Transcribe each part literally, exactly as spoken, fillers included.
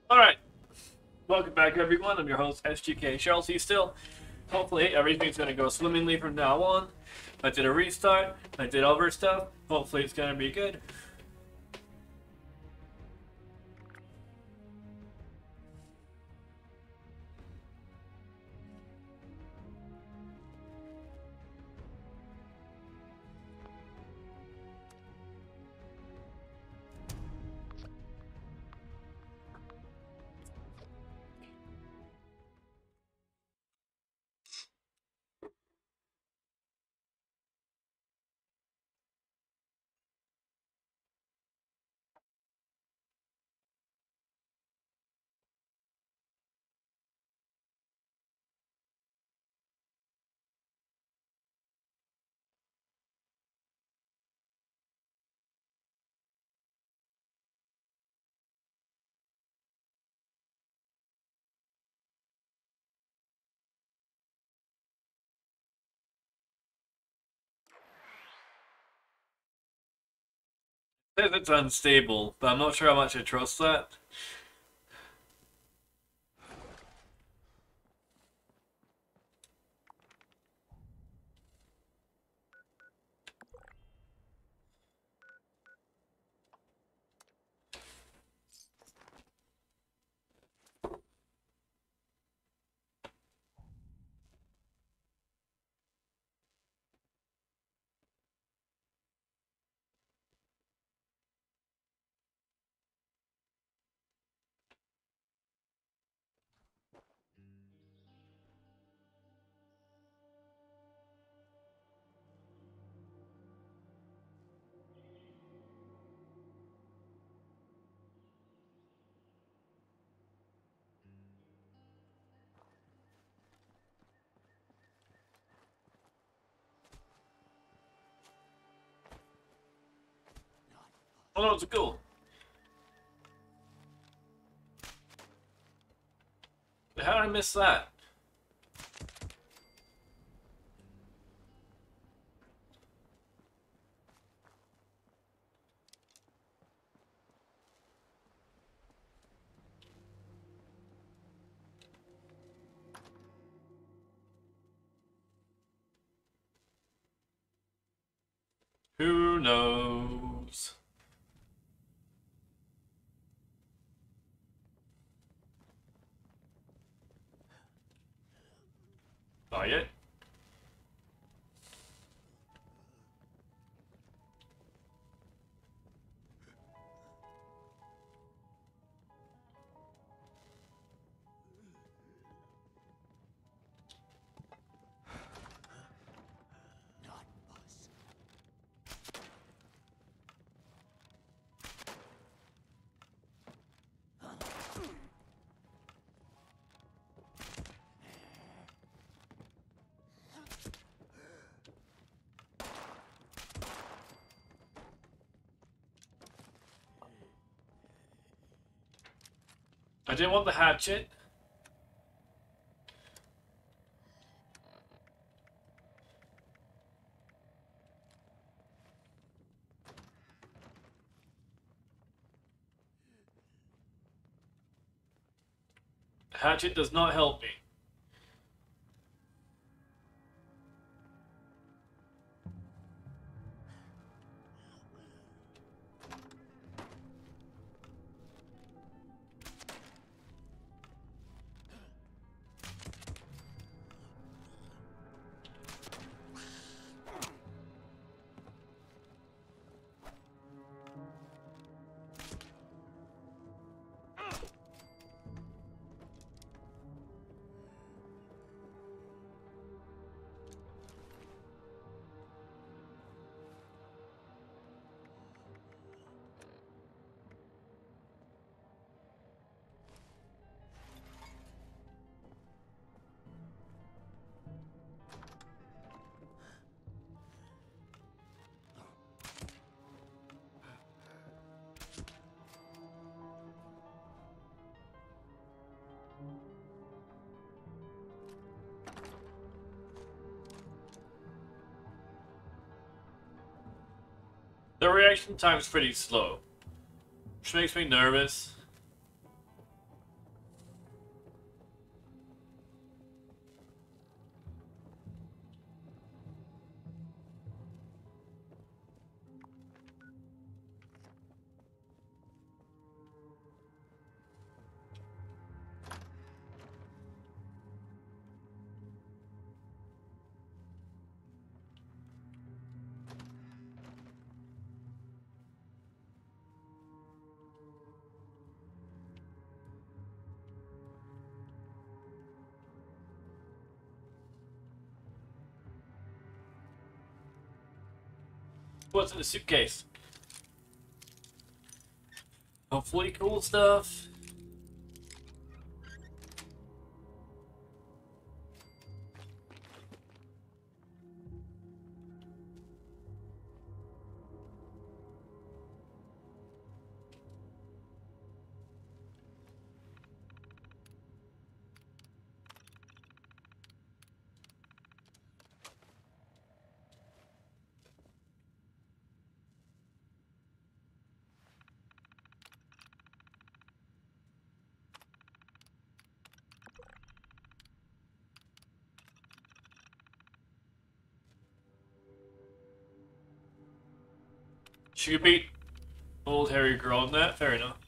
Alright, welcome back everyone. I'm your host, S G K Charles C. Still. Hopefully everything's going to go swimmingly from now on. I did a restart, I did other stuff. Hopefully it's going to be good. It says it's unstable, but I'm not sure how much I trust that. Oh no, it's a ghoul. How did I miss that? Who knows? Not yet. I didn't want the hatchet. The hatchet does not help me. The reaction time's pretty slow, which makes me nervous. What's in the suitcase? Hopefully cool stuff. She could beat old hairy girl in that. Fair enough.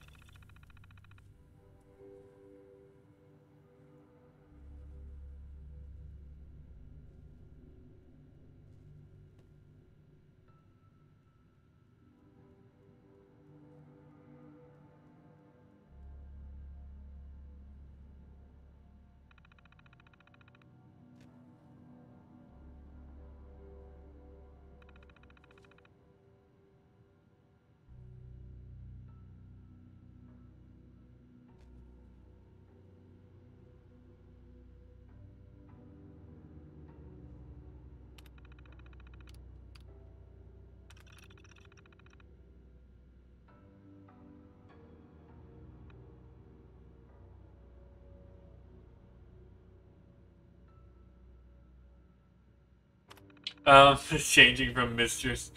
Um, changing from mistress.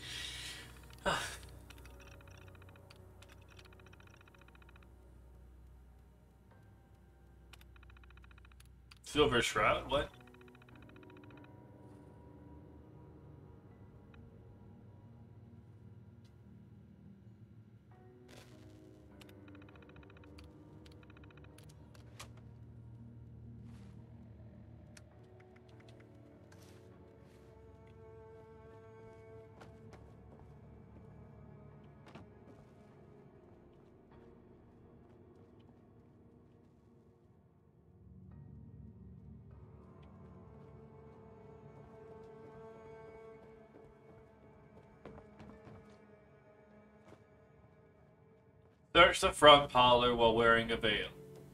Silver Shroud? What? Search the front parlor while wearing a veil.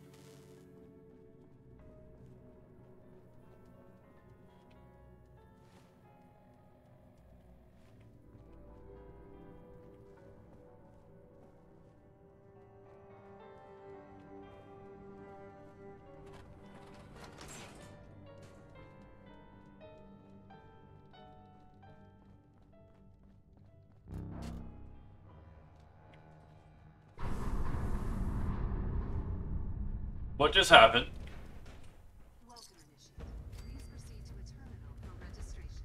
What just happened? Welcome, initiate. Please proceed to a terminal for registration.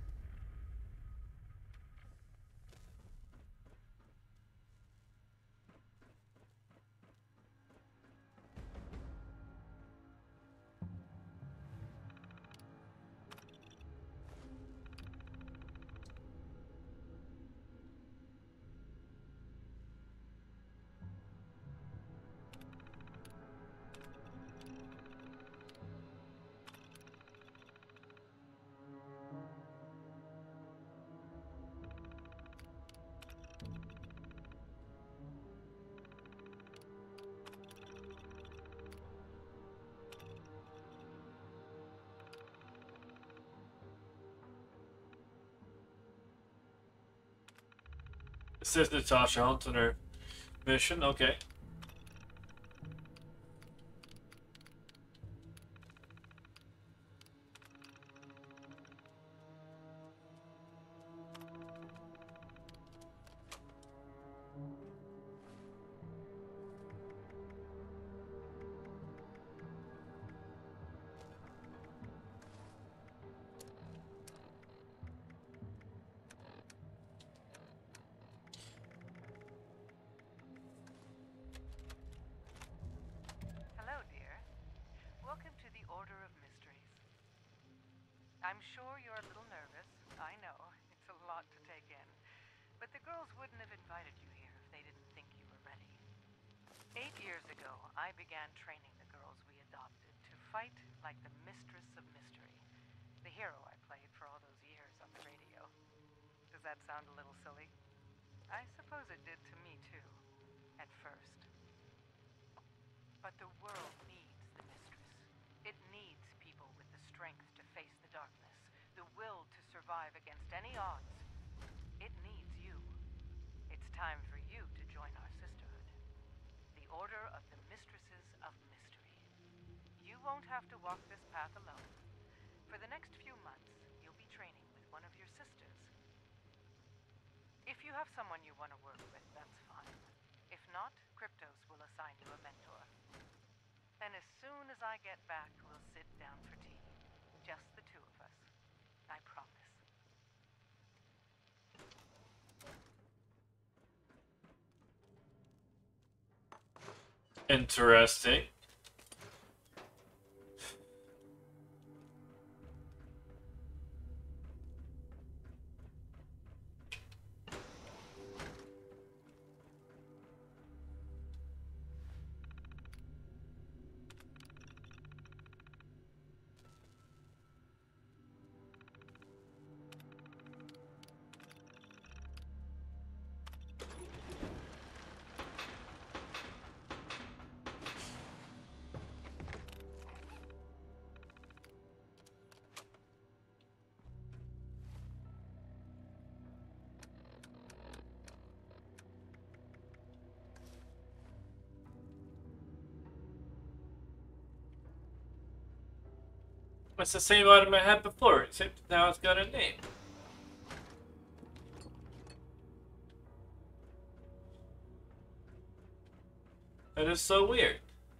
Assist Natasha Hunt on her mission. Okay. Hello, dear. Welcome to the Order of Mysteries. I'm sure you're a little nervous. I know. It's a lot to take in. But the girls wouldn't have invited you here if they didn't think you were ready. Eight years ago, I began training the girls we adopted to fight like the Mistress of Mystery, the hero I played for all those years on the radio. Does that sound a little silly? I suppose it did to me too, at first. But the world needs the Mistress. It needs people with the strength to face the darkness, the will to survive against any odds. It needs you. It's time for you to join our sisterhood. The Order of the Mistresses of Mystery. You won't have to walk this path alone. For the next few months, you'll be training with one of your sisters. If you have someone you want to work with, that's fine. If not, Kryptos will assign you a mentor. And as soon as I get back, we'll sit down for tea. Just the two of us. I promise. Interesting. It's the same item I had before, except now it's got a name. That is so weird.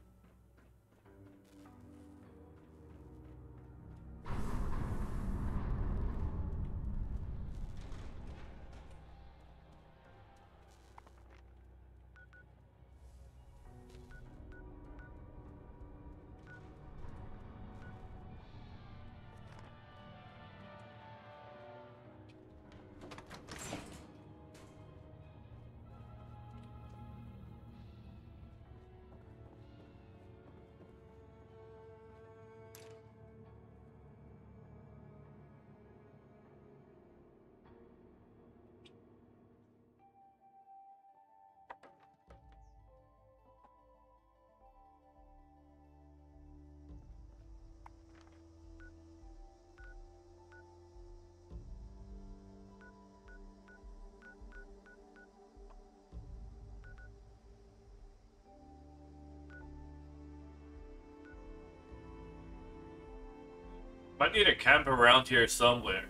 Might need to camp around here somewhere.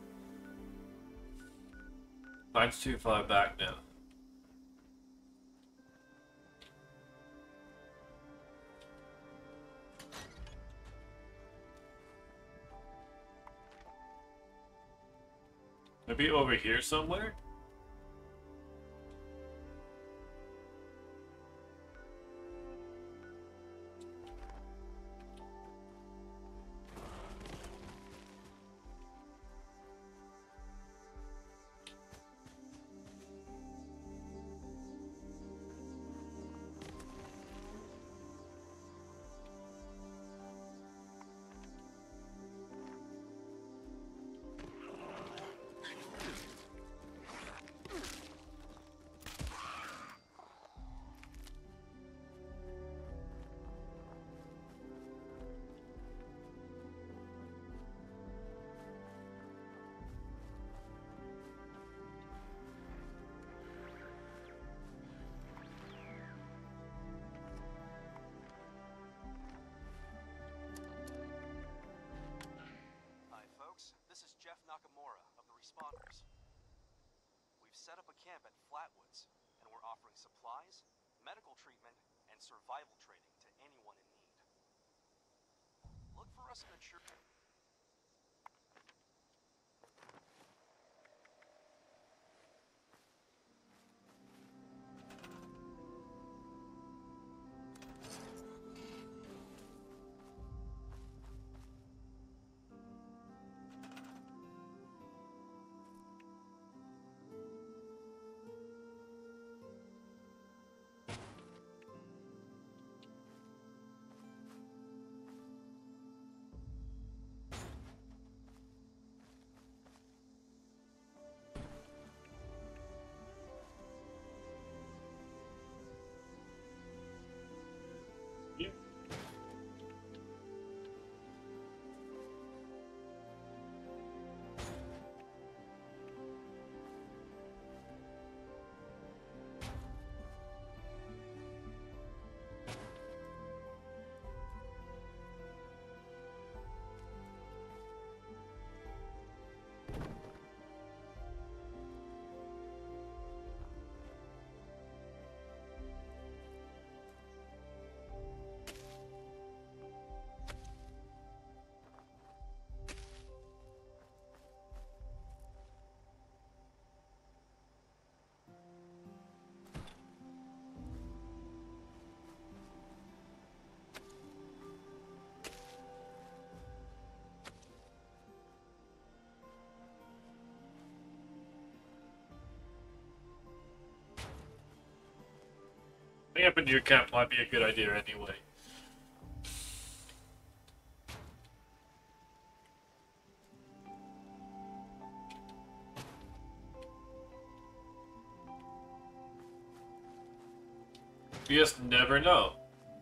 Mine's too far back now. Maybe over here somewhere? Nakamura of the Responders. We've set up a camp at Flatwoods, and we're offering supplies, medical treatment, and survival training to anyone in need. Look for us in the church. Setting up a new camp might be a good idea anyway. You just never know.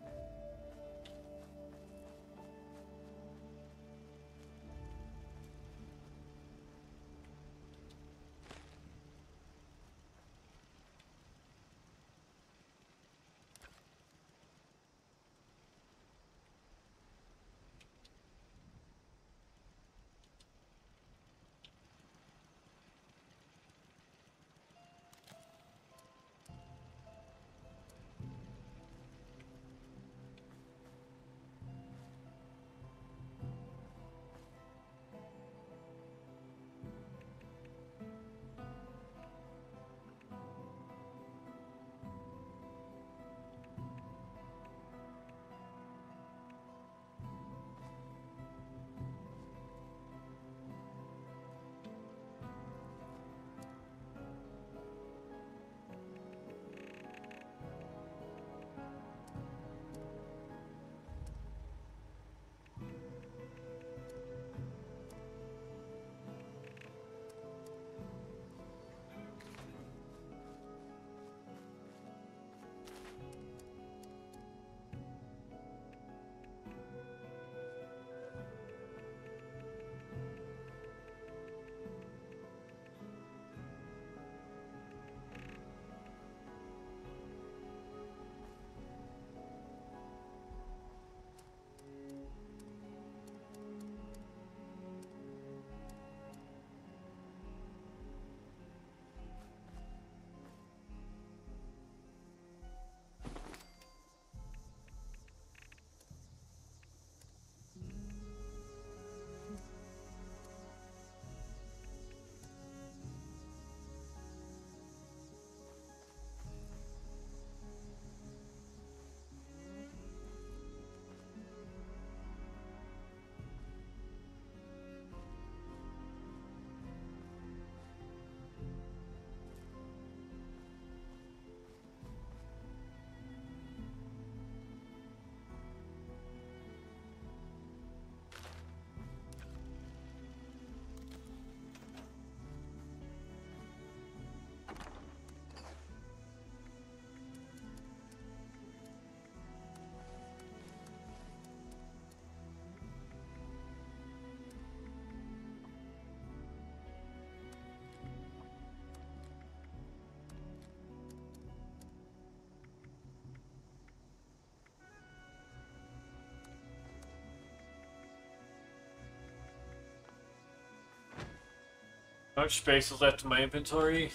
How much space is left in my inventory?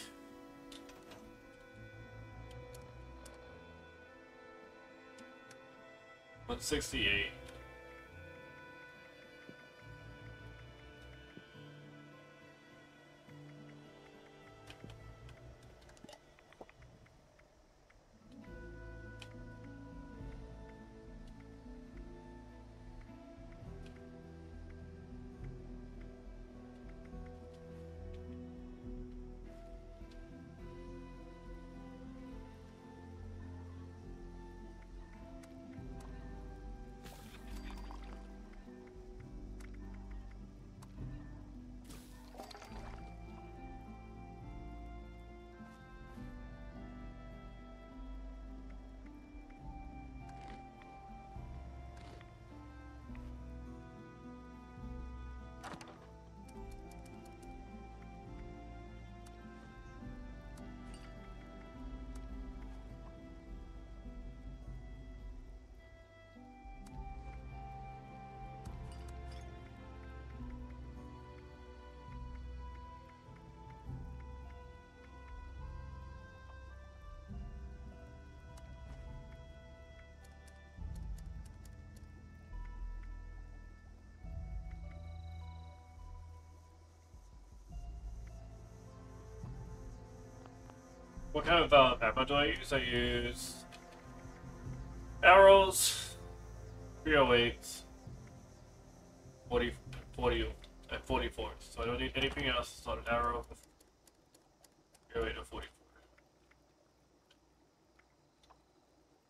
one sixty-eight. What kind of uh, ammo do I use? I use arrows, three oh eights, forty, forty, and forty-four. So I don't need anything else. It's not an arrow. three oh eight and forty-four.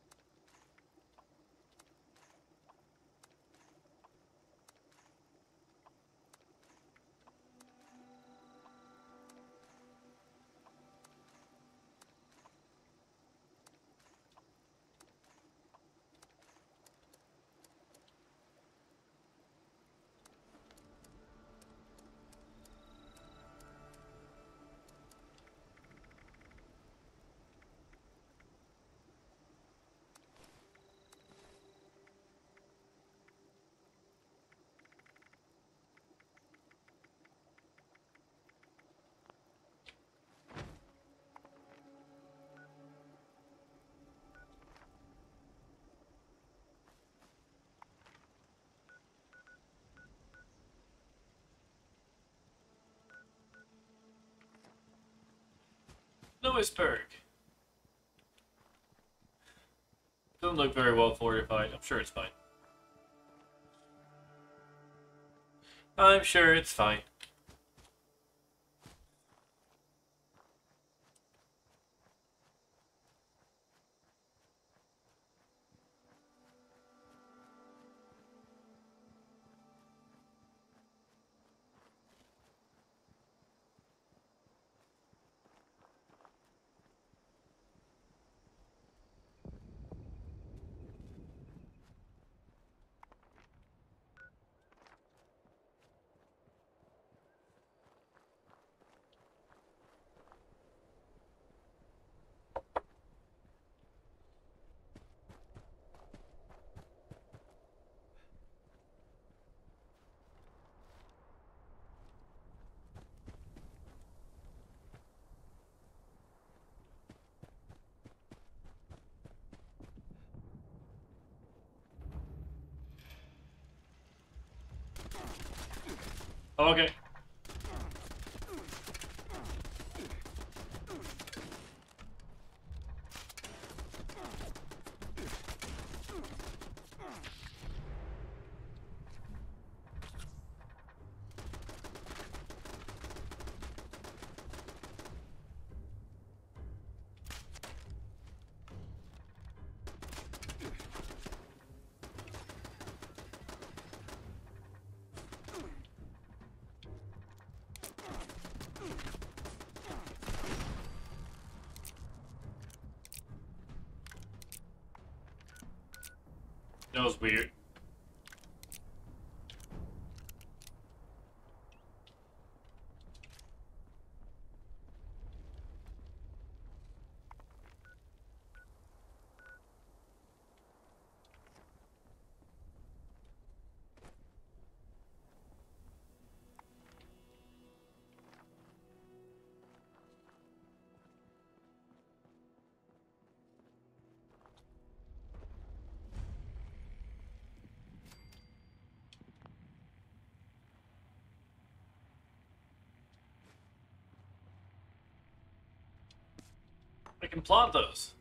Lewisburg. Doesn't look very well fortified. I'm sure it's fine. I'm sure it's fine. Okay. That was weird. I can plot those.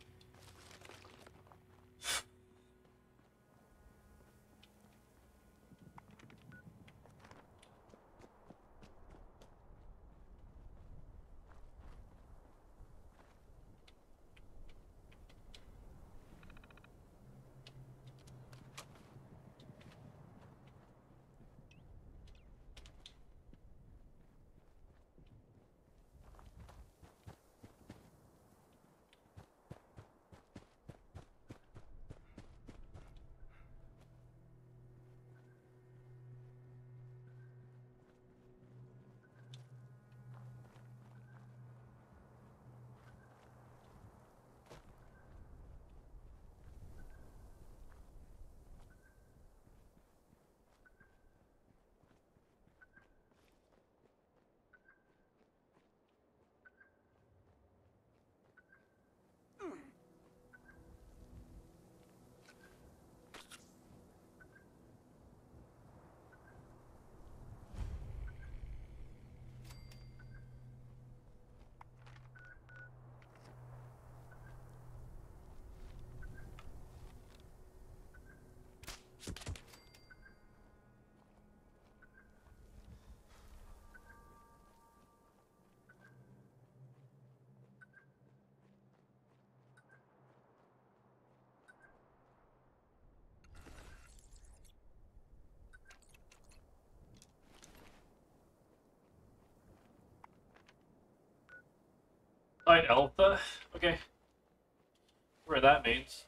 Side Alpha? Okay. Where that means.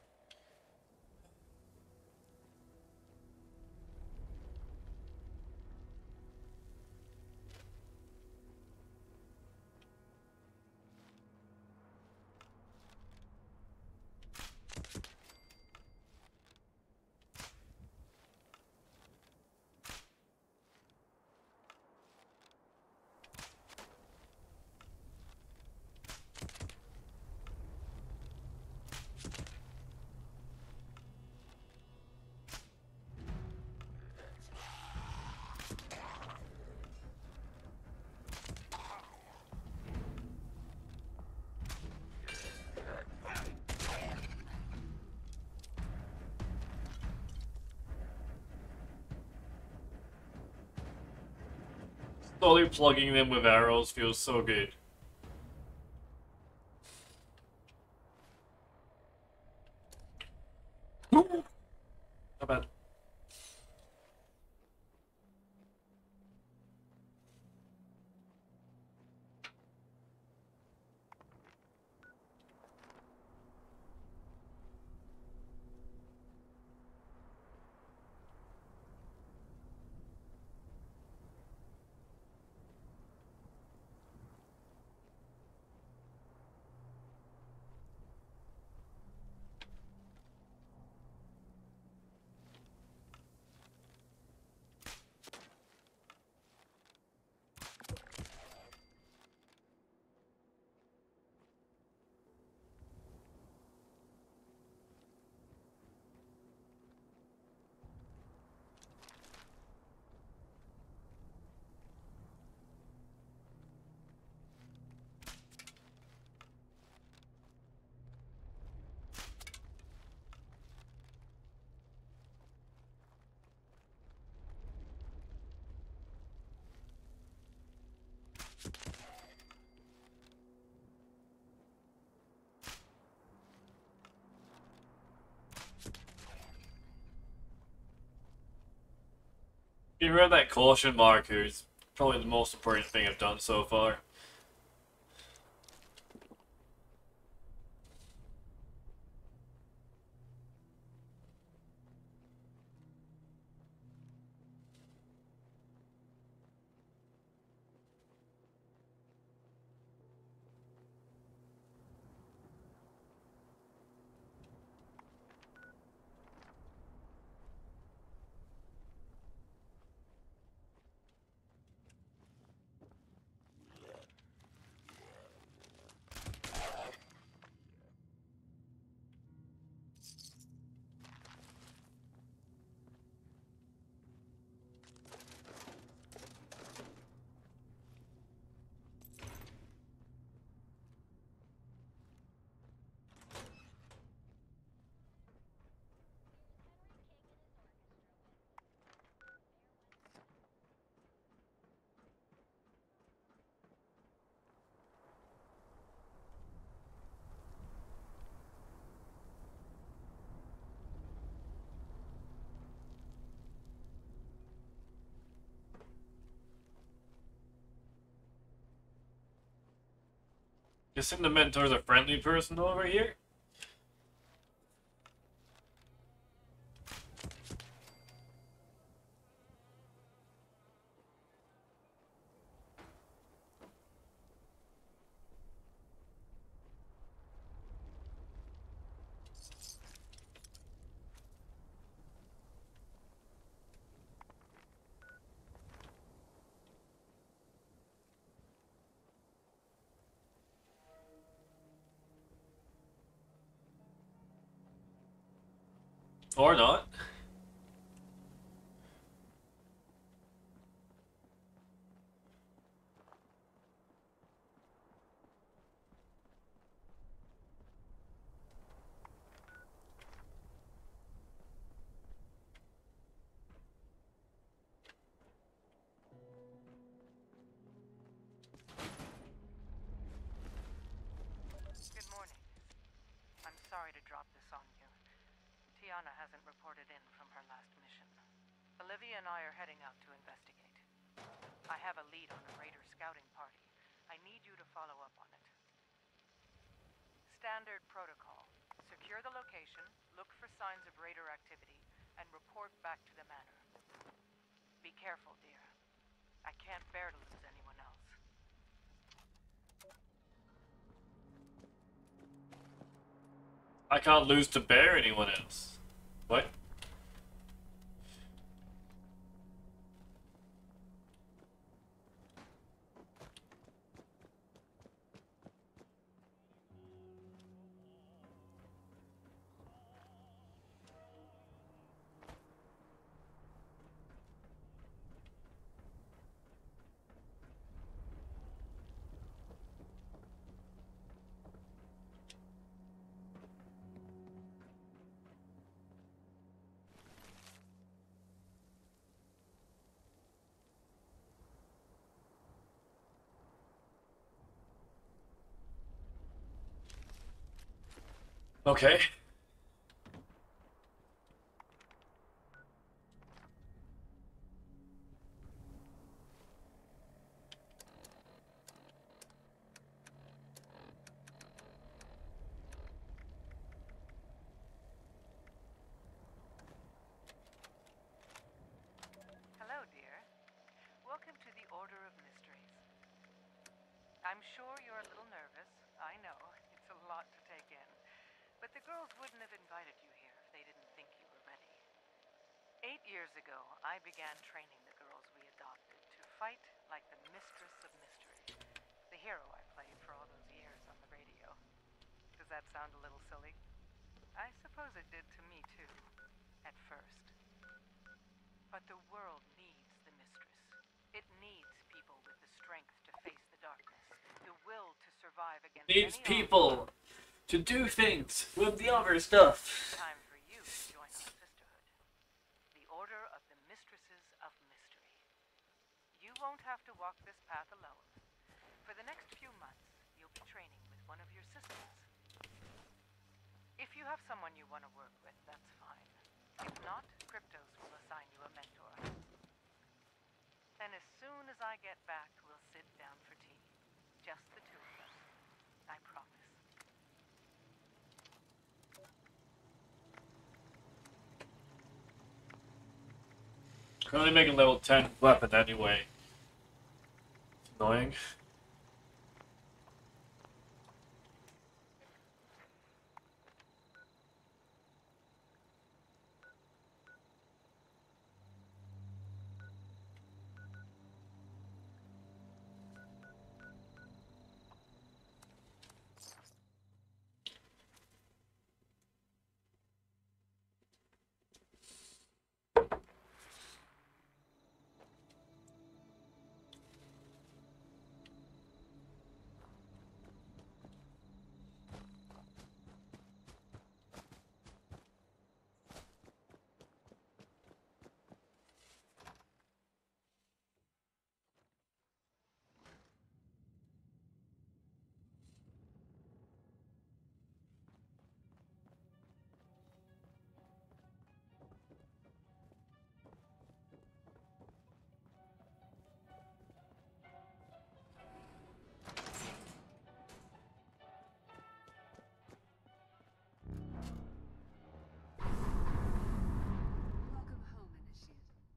Slowly plugging them with arrows feels so good. Not bad. Get rid of that caution marker is probably the most important thing I've done so far. Guessing the mentor's a friendly person over here? Or not. Good morning. I'm sorry to drop this on you. Tiana hasn't reported in from her last mission. Olivia and I are heading out to investigate. I have a lead on a raider scouting party. I need you to follow up on it. Standard protocol. Secure the location, look for signs of raider activity, and report back to the manor. Be careful, dear. I can't bear to lose anyone else. I can't lose to bear anyone else. What? Okay. Hello, dear. Welcome to the Order of Mysteries. I'm sure you're a little nervous. I know. It's a lot to take in. But the girls wouldn't have invited you here if they didn't think you were ready. Eight years ago, I began training the girls we adopted to fight like the Mistress of Mystery, the hero I played for all those years on the radio. Does that sound a little silly? I suppose it did to me, too, at first. But the world needs the Mistress. It needs people with the strength to face the darkness, the will to survive against Needs any people to do things with the other stuff. Time for you to join our sisterhood. The Order of the Mistresses of Mystery. You won't have to walk this path alone. For the next few months, you'll be training with one of your sisters. If you have someone you want to work with, that's fine. If not, Cryptos will assign you a mentor. And as soon as I get back, we'll sit down for tea. Just the two of us. I promise. Currently making level ten weapon anyway. It's annoying. Welcome home, Initiate.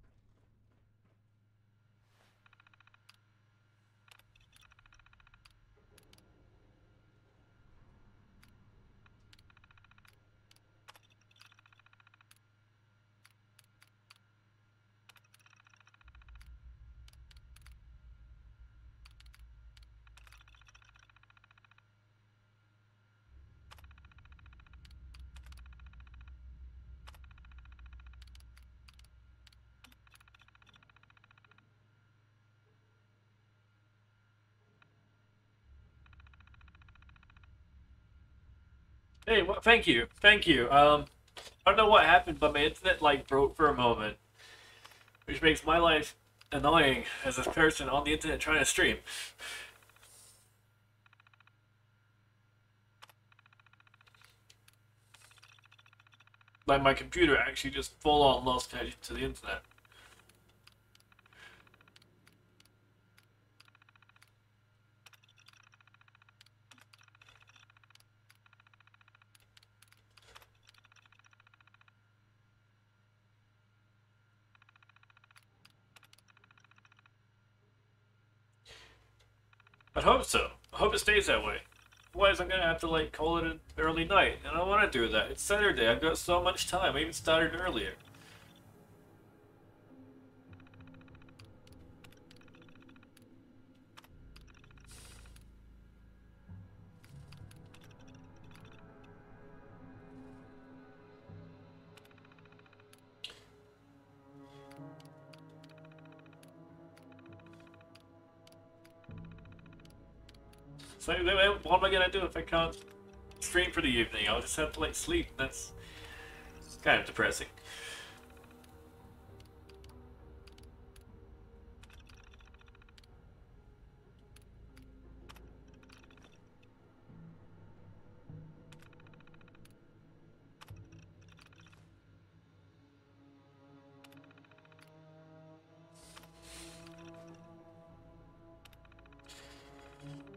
Hey, well, thank you, thank you. Um, I don't know what happened, but my internet like broke for a moment, which makes my life annoying as a person on the internet trying to stream. Like my computer actually just full on lost connection to the internet. I hope so. I hope it stays that way. Otherwise, I'm gonna have to like call it an early night, and I don't want to do that. It's Saturday. I've got so much time. I even started earlier. So what am I gonna do if I can't stream for the evening? I'll just have to like sleep. That's kind of depressing.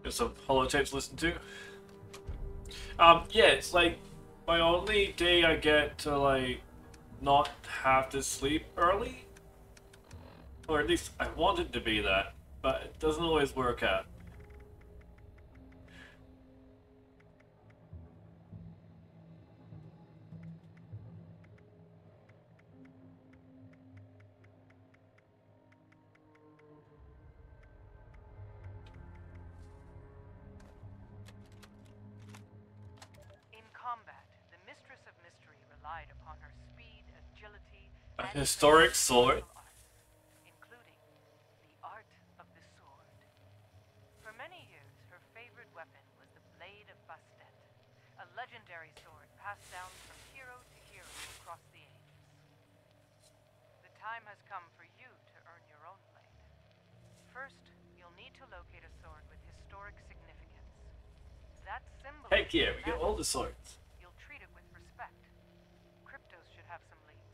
There's some holotapes to listen to. Um, yeah, it's like my only day I get to like not have to sleep early. Or at least I want it to be that, but it doesn't always work out. In combat, the Mistress of Mystery relied upon her speed, agility, A and historic precision sword. martial arts, including the art of the sword. For many years, her favorite weapon was the Blade of Bastet, a legendary sword passed down from hero to hero across the ages. The time has come for you to earn your own blade. First, you'll need to locate a sword with historic significance. That symbol. Heck yeah, we get all the swords. You'll treat it with respect. Cryptos should have some leads.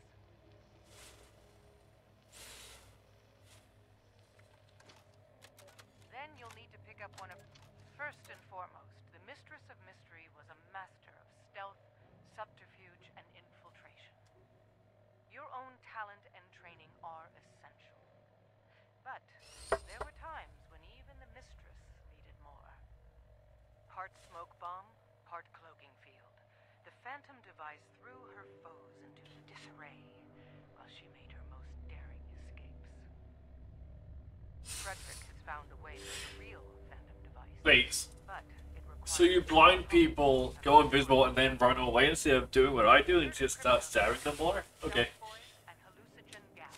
Then you'll need to pick up one of... First and foremost, the Mistress of Mystery was a master of stealth, subterfuge, and infiltration. Your own talent and training are essential. But there were times when even the Mistress needed more. Part smoke bomb, part cloaking field. The Phantom device threw her foes into disarray while she made her most daring escapes. Frederick has found a way to the real Phantom device. Wait, But it requires so you blind people, go invisible, and then run away instead of doing what I do and just start staring them more? Okay. and hallucinogen gas.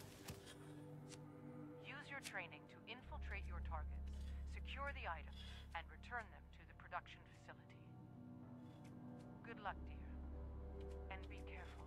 Use your training to infiltrate your targets, secure the items, and return them to the production facility. Good luck, dear. And be careful.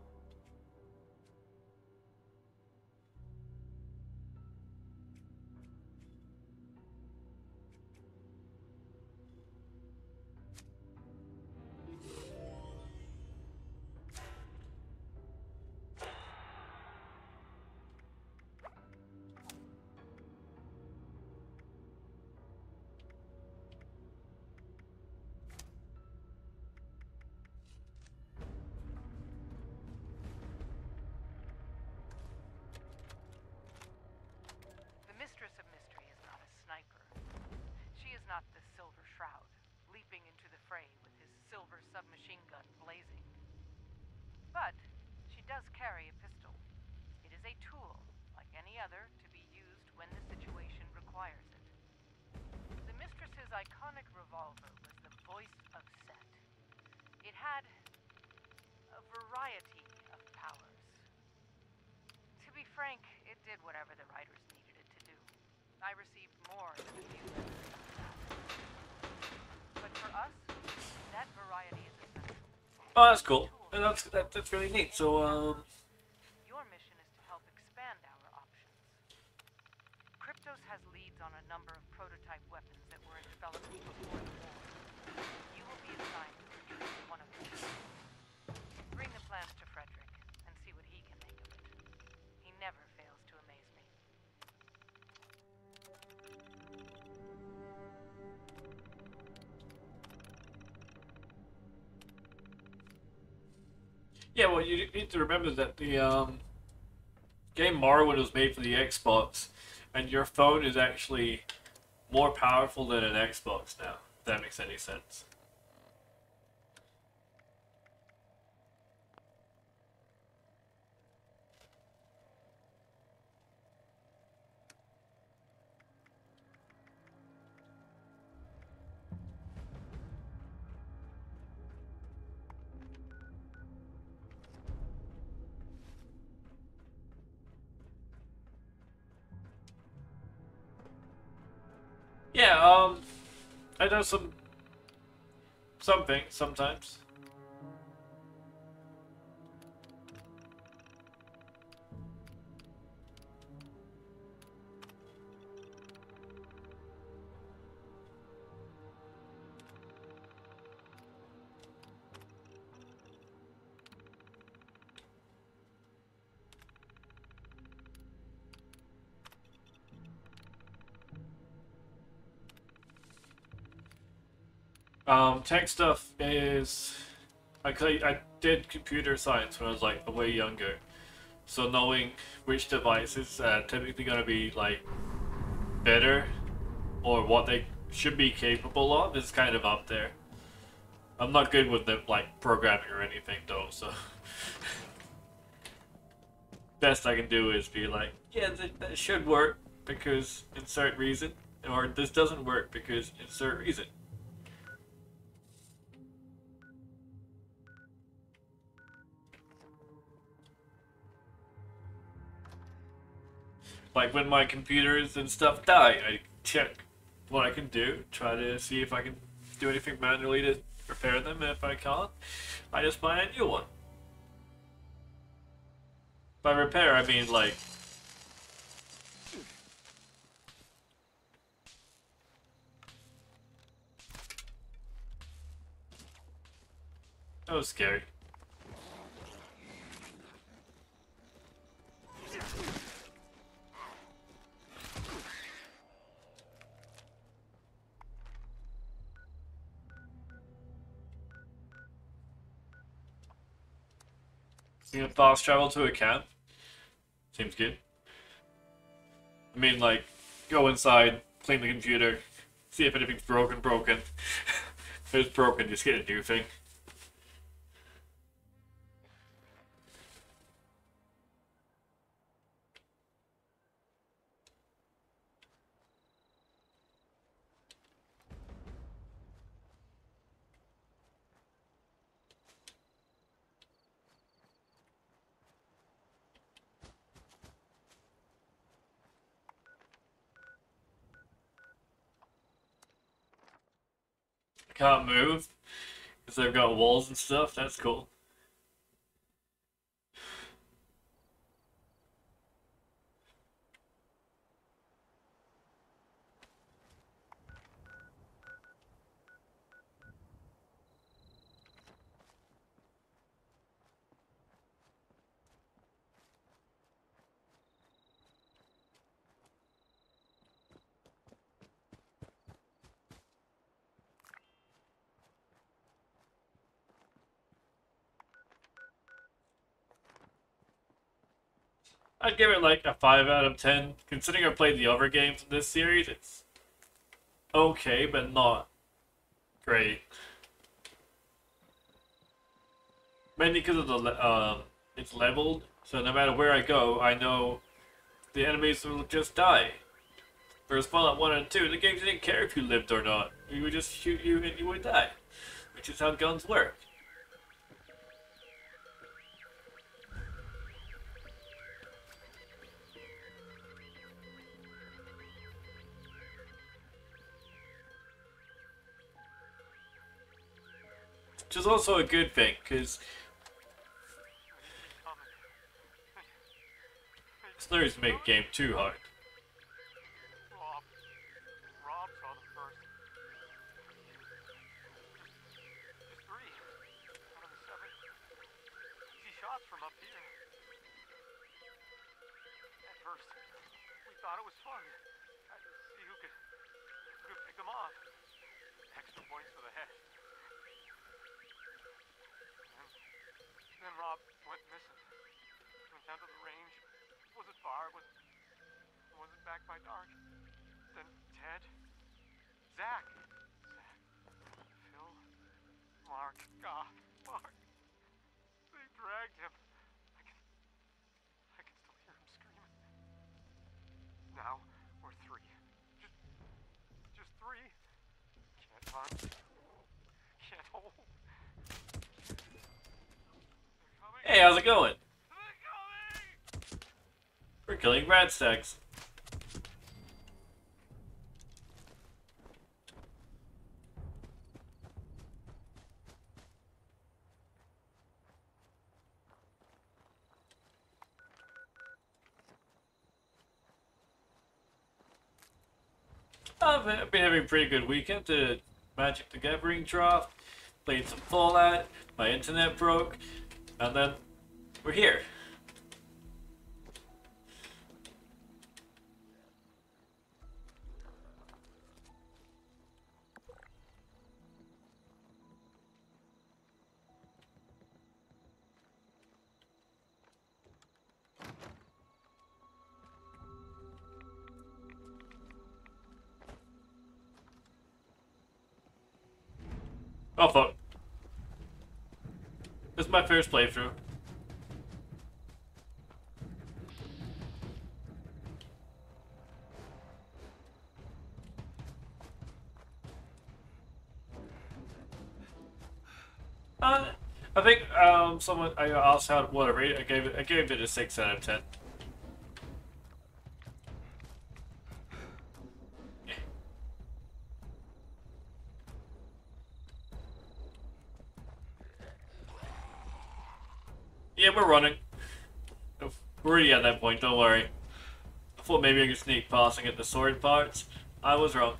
The Mistress of Mystery is not a sniper. She is not the Silver Shroud, leaping into the fray with his silver submachine gun blazing. But she does carry a pistol. It is a tool, like any other, to be used when the situation requires it. The Mistress's iconic revolver was the voice of Set. It had a variety of powers. To be frank, it did whatever the writers needed it to do. I received more than a few letters. But for us, that variety is essential. Oh, that's cool. And that's that, that's really neat. So, um, Your mission is to help expand our options. Cryptos has leads on a number of prototype weapons that were in development before the war. You will be assigned to produce one of them. Bring the plans to Frederick and see what he can make of it. He never fails to amaze me. yeah, well, you need to remember that the um, game Morrowind was made for the Xbox, and your phone is actually more powerful than an Xbox now, if that makes any sense. Yeah, um, I know some, something sometimes. Um, tech stuff is like I, I did computer science when I was like way younger, so knowing which devices are typically going to be like better or what they should be capable of is kind of up there. I'm not good with the like programming or anything though, so best I can do is be like, yeah, that, that should work because insert reason, or this doesn't work because insert reason. Like when my computers and stuff die, I check what I can do, try to see if I can do anything manually to repair them. If I can't, I just buy a new one. By repair, I mean like... That was scary. You know, fast travel to a camp? Seems good. I mean, like, go inside, clean the computer, see if anything's broken, broken. If it's broken, just get a new thing. I can't move because they've got walls and stuff. That's cool. I'd give it like a five out of ten. Considering I've played the other games in this series, it's okay, but not great. Mainly because of the le- um, it's leveled, so no matter where I go, I know the enemies will just die. Whereas Fallout one and two, the games didn't care if you lived or not. You would just shoot you and you would die, which is how guns work. Which is also a good thing, because it's no reason to make a game too hard. Rob. Rob saw them first. Just three out of the seven. Easy shots from up here. At first, we thought it was fun. Tried to see who could, who could pick them off. Extra points for the head. Then, then Rob went missing. Went down to the range. Wasn't far. Was wasn't back by dark. Then Ted, Zach, Zach, Phil, Mark. God, Mark. They dragged him. I can, I can still hear him screaming. Now we're three. Just, just three. Can't hunt. Can't hold. Hey, how's it going? They're coming! We're killing rat stacks. I've been having a pretty good weekend to Magic the Gathering draft, played some Fallout, my internet broke, and then we're here. Oh fuck. This is my first playthrough. Uh, I think um someone I asked how what a rate I gave it I gave it a six out of ten. Yeah, yeah we're running. We're already at that point, don't worry. I thought maybe I could sneak past and get the sword parts. I was wrong.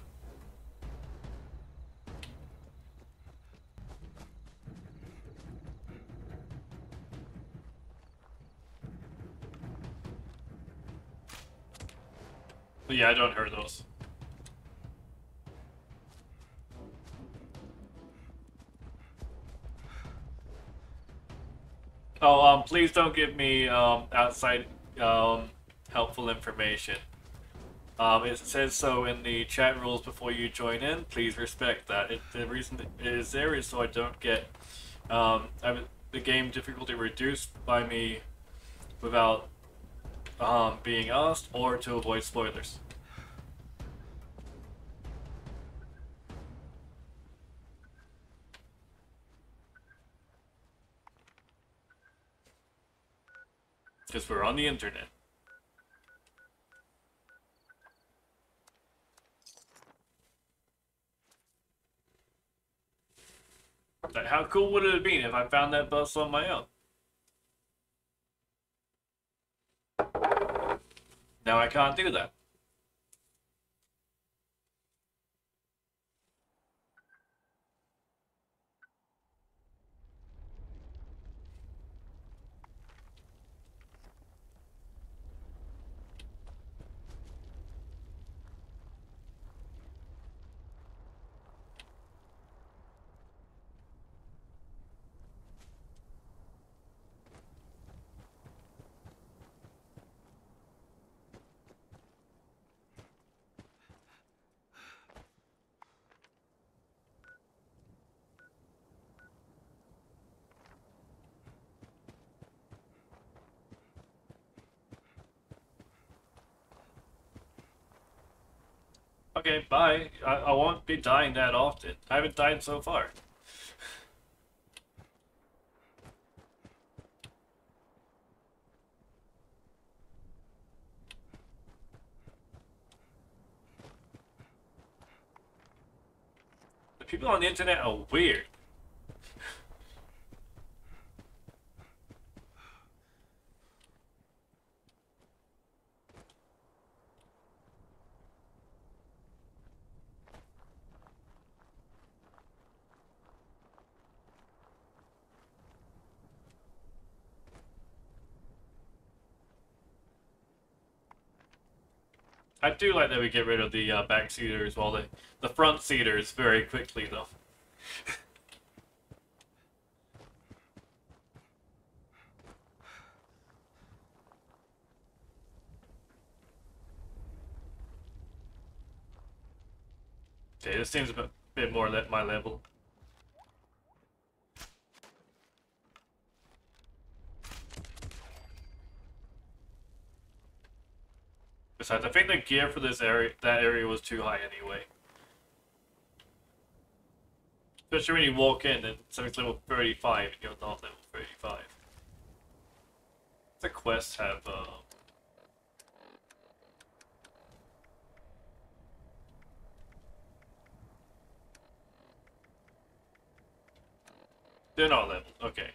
But yeah, I don't hurt those. Oh, um, please don't give me um outside um helpful information. Um, it says so in the chat rules before you join in. Please respect that. It, the reason it is there is so I don't get um I, the game difficulty reduced by me without um being asked, or to avoid spoilers. Because we're on the internet. Like, how cool would it have been if I found that bus on my own? Now I can't do that. Okay, bye. I, I won't be dying that often. I haven't died so far. The people on the internet are weird. I do like that we get rid of the uh, back seaters while the the front seaters very quickly though. Okay, this seems a bit, bit more at my level. Besides, I think the gear for this area, that area was too high anyway. Especially when you walk in and something's level thirty-five and you're not level thirty-five. The quests have, uh... they're not leveled, okay.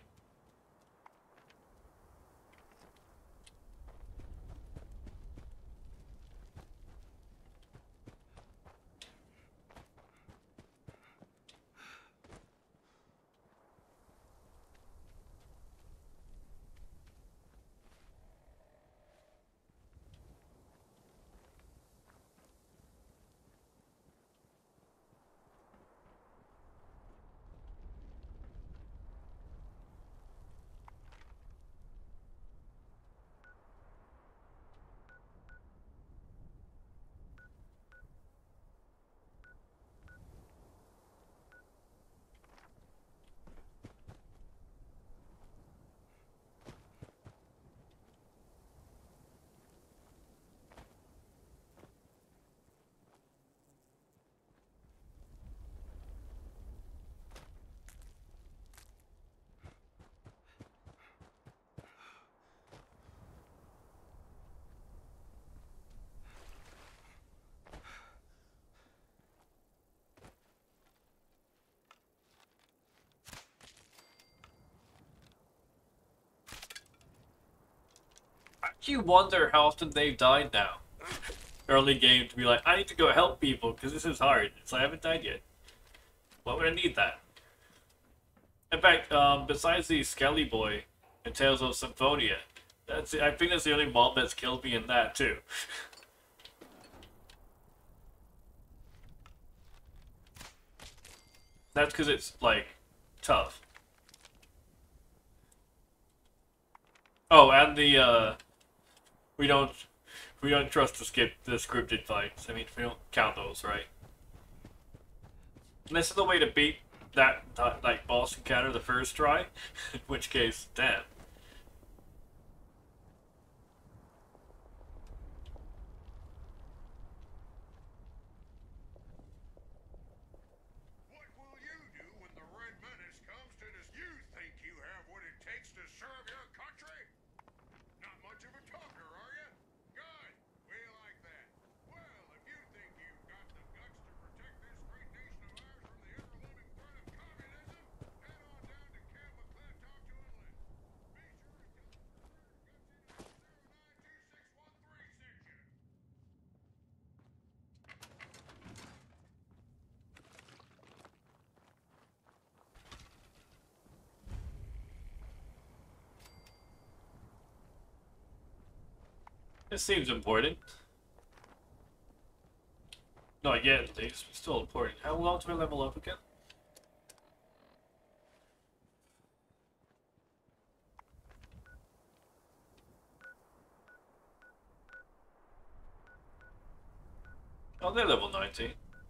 You wonder how often they've died now. Early game to be like, I need to go help people because this is hard. It's like, I haven't died yet. Why would I need that? In fact, um, besides the Skelly Boy and Tales of Symphonia, that's I think that's the only mob that's killed me in that too. That's because it's like tough. Oh, and the uh, we don't we don't trust the skip the scripted fights. I mean, we don't count those, right? And this is the way to beat that uh, like boss encounter the first try. In which case, damn. What will you do when the Red Menace comes to this? You think you have what it takes to serve your country? Not much of a talker, are you? Good. We like that. Well, if you think you've got the guts to protect this great nation of ours from the ever-looming threat of communism, head on down to Camp McClintock to enlist. Be sure to tell the Guts Guts zero nine two six one three sent you. This seems important. Not yet, at least. But still important. How long do I level up again? Oh, they're level nineteen.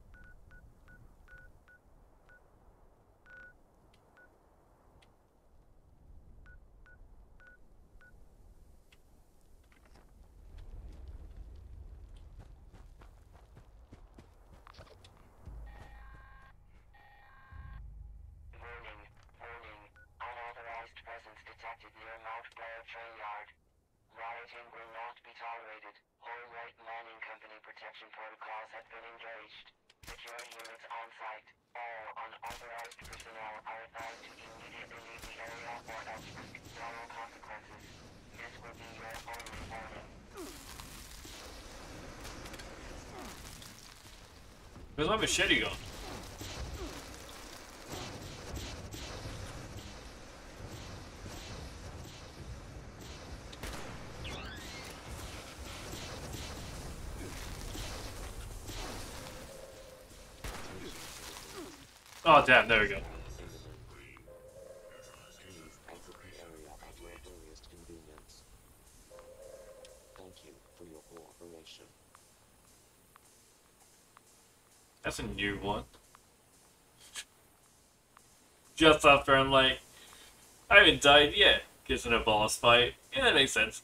Warning, warning. Unauthorized presence detected near Mount Blair train yard. Rioting will not be tolerated. Whole White Mining Company protection protocols have been engaged. Security units on site. All unauthorized personnel are advised to immediately leave the area or else risk dire consequences. This will be your only warning. Where's my machete gone? Oh damn, there we go. Please exit the area at your earliest convenience. Thank you for your cooperation. That's a new one. Just after I'm like, I haven't died yet. Gets in a boss fight. Yeah, that makes sense.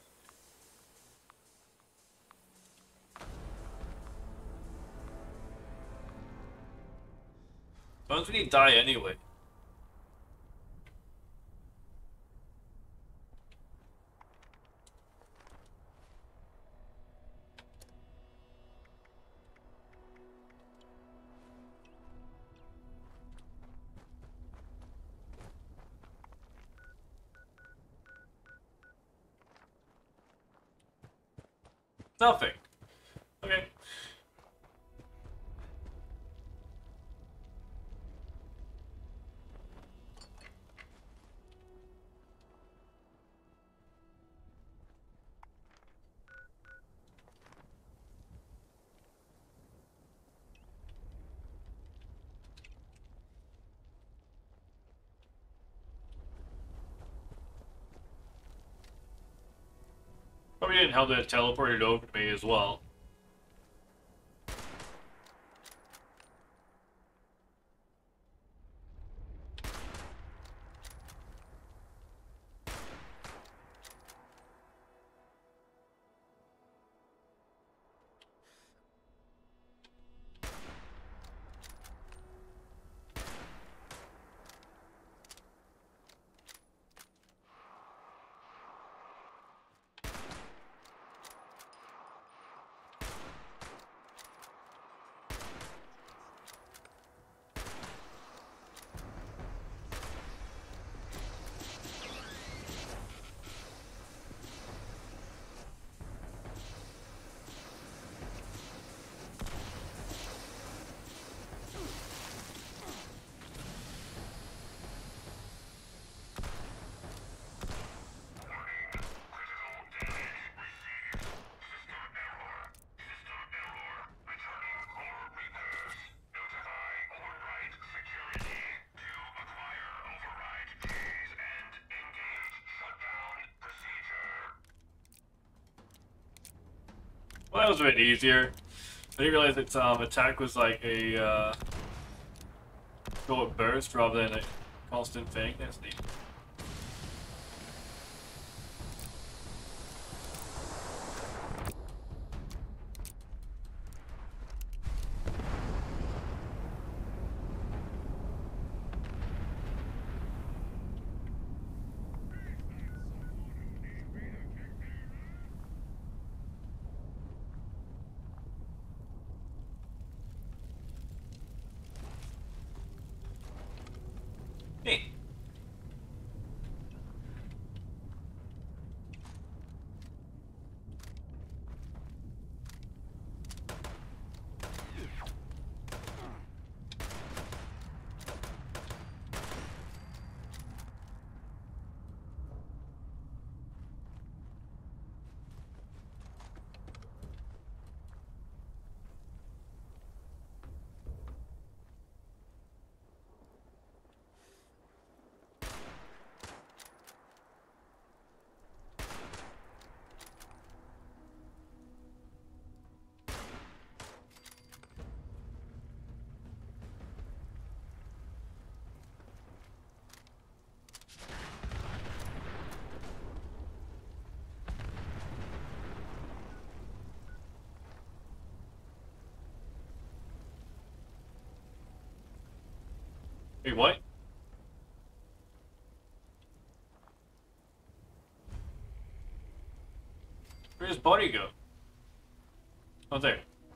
Sometimes we need to die anyway. Nothing. Okay. Probably didn't help that it teleported over to me as well. Well, that was a bit easier. I didn't realize its um, attack was like a uh, short burst rather than a constant thing. That's neat. Hey. Wait, what? Where'd his body go? Oh, there.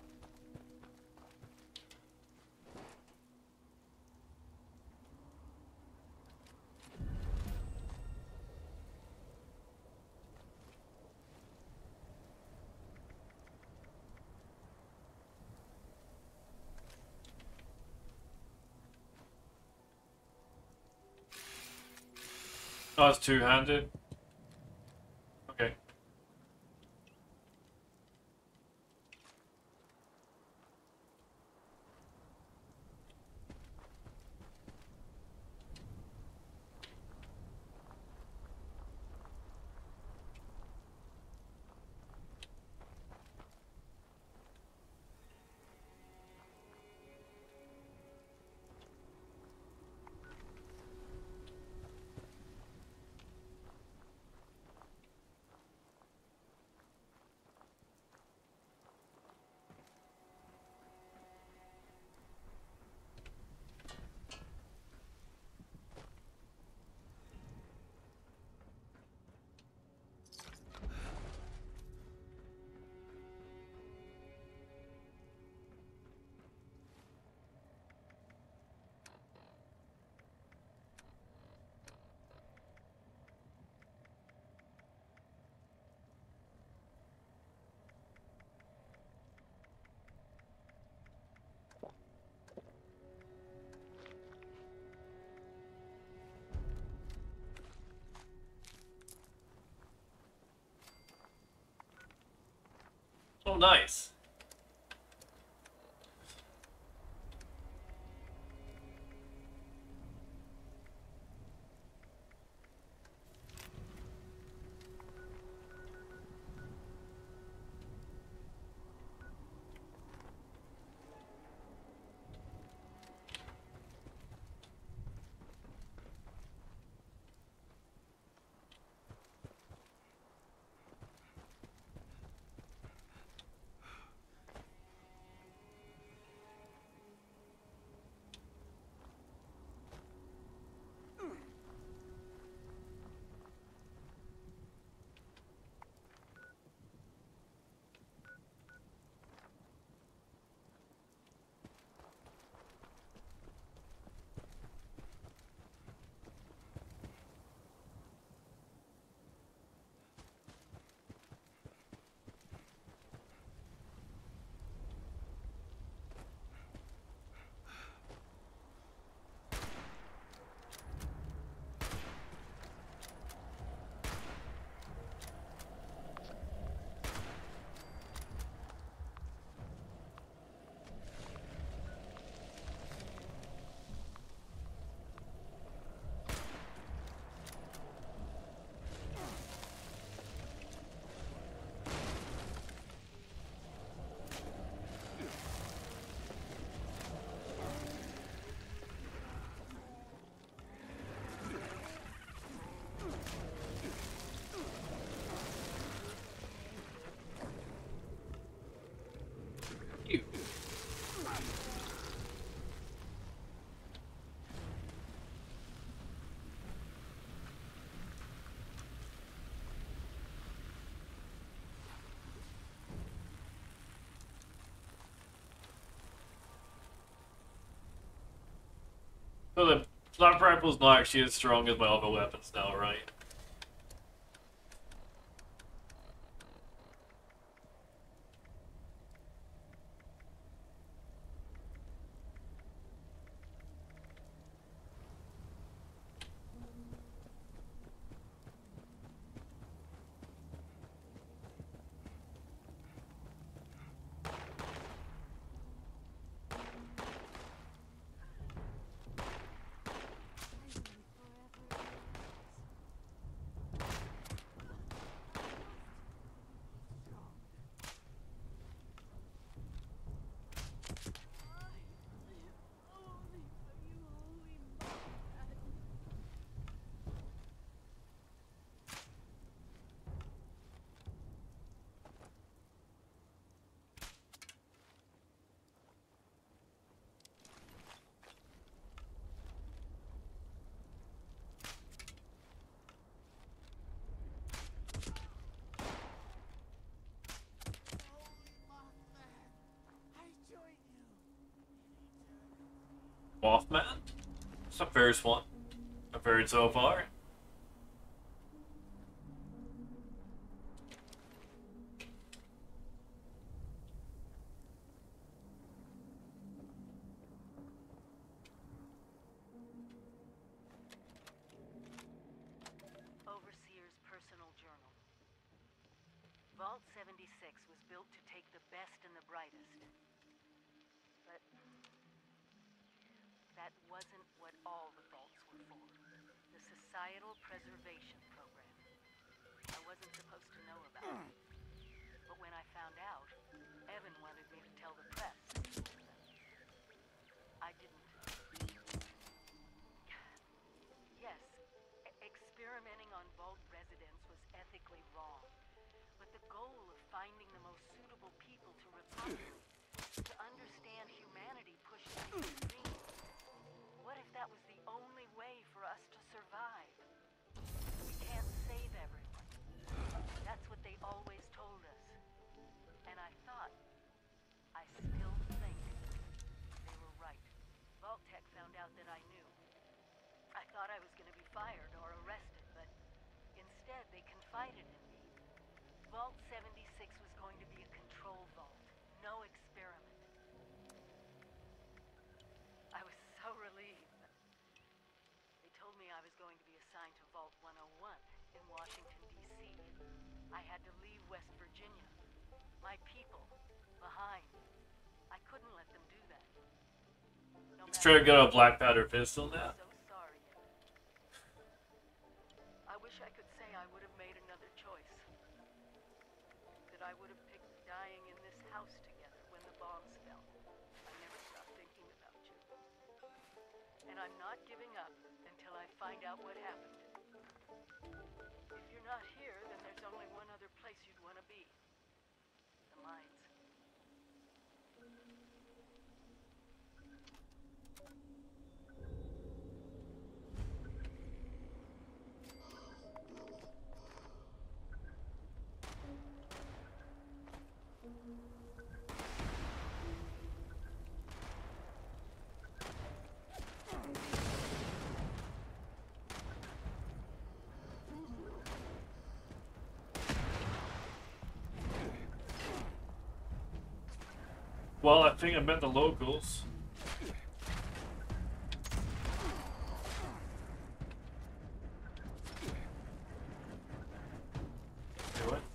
Oh, it's two-handed. Okay. Oh, nice. So the sniper rifle's not actually as strong as my other weapons now, right? Mothman? It's the first one I've heard so far. Overseer's personal journal. Vault seventy-six was built to take the best and the brightest. But that wasn't what all the vaults were for. The Societal Preservation Program. I wasn't supposed to know about it. But when I found out, Evan wanted me to tell the press. I didn't. Yes, e- experimenting on Vault residents was ethically wrong. But the goal of finding the most suitable people to repopulate, to understand humanity pushed to the extreme. What if that was the only way for us to survive? We can't save everyone. That's what they always told us. And I thought, I still think, they were right. Vault-Tec found out that I knew. I thought I was going to be fired or arrested, but instead they confided in me. Vault seventy-six was going to be a control vault, no experiment. I was so relieved. They told me I was going to be assigned to Vault one oh one in Washington, D C I had to leave West Virginia, my people, behind. I couldn't let them do that. No Let's try to get a black powder pistol now. so sorry. I wish I could say I would have made another choice. That I would have picked dying in this house together when the bombs fell. I never stopped thinking about you. And I'm not giving up until I find out what happened. If you're not here, then there's only one other place you'd want to be. The mines. Well, I think I met the locals. Wait, what?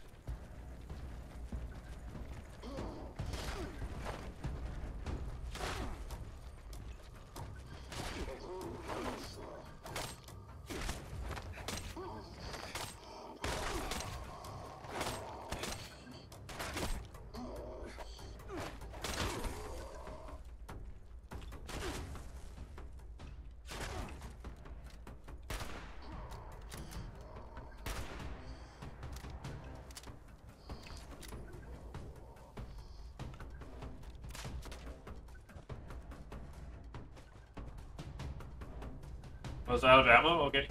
I was out of ammo? Okay.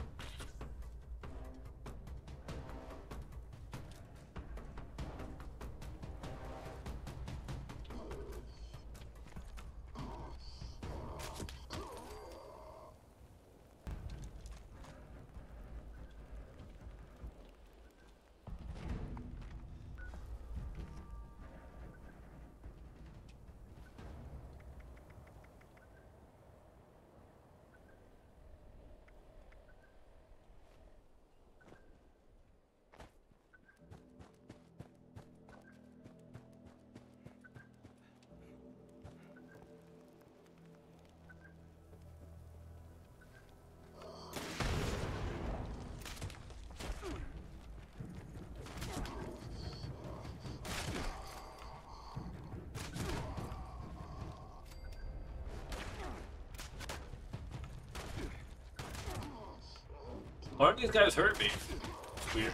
Why don't these guys hurt me? It's weird.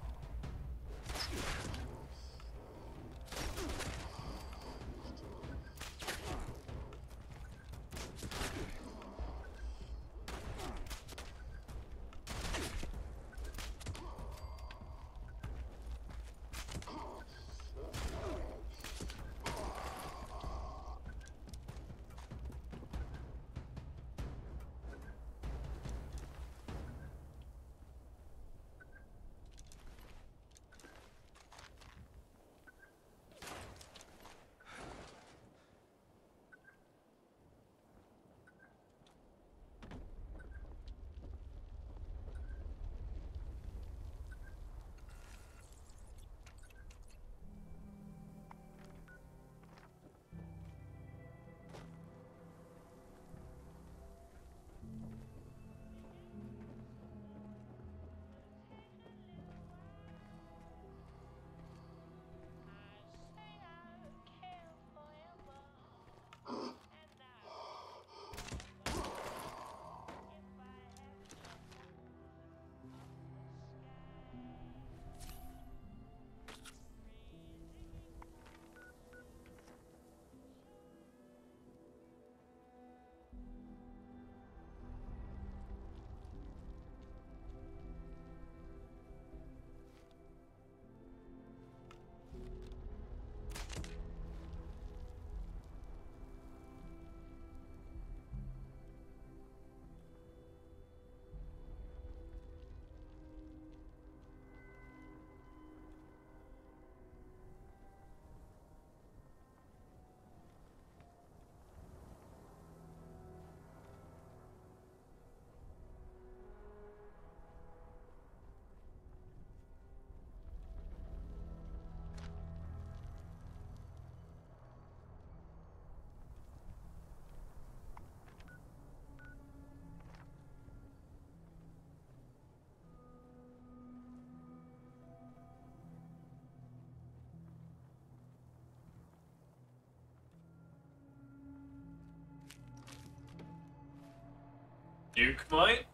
Duke might?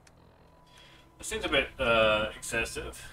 That seems a bit uh, excessive.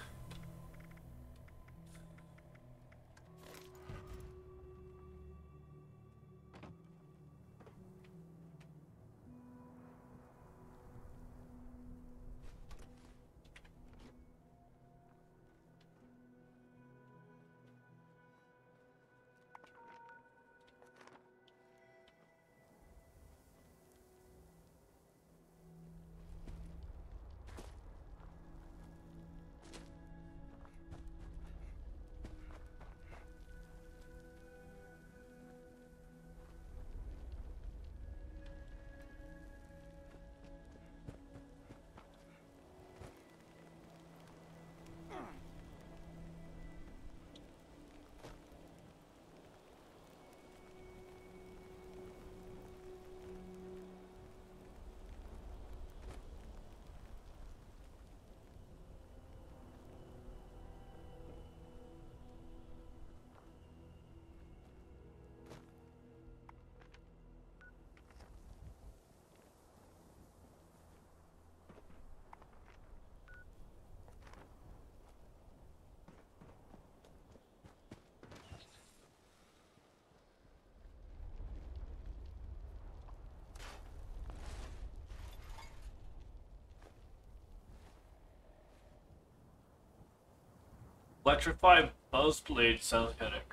Electrified Buzzblade sounds kind of.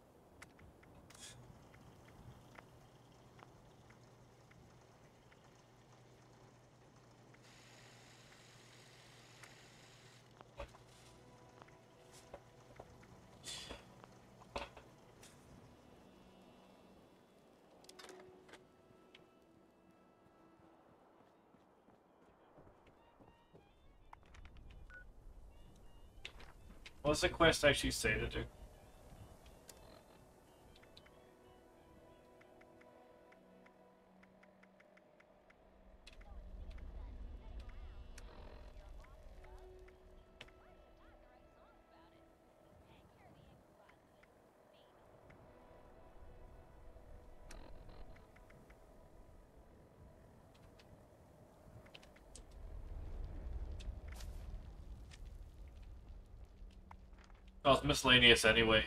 What's the quest actually say to do? Oh, it's miscellaneous anyway.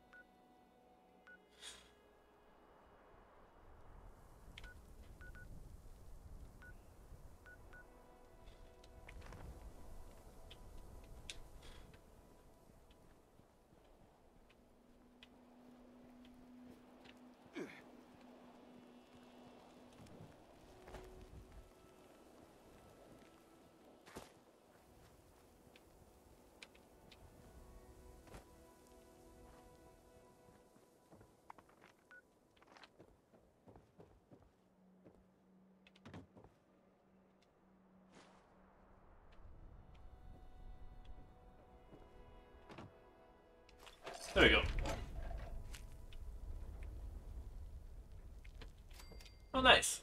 There we go. Oh, nice.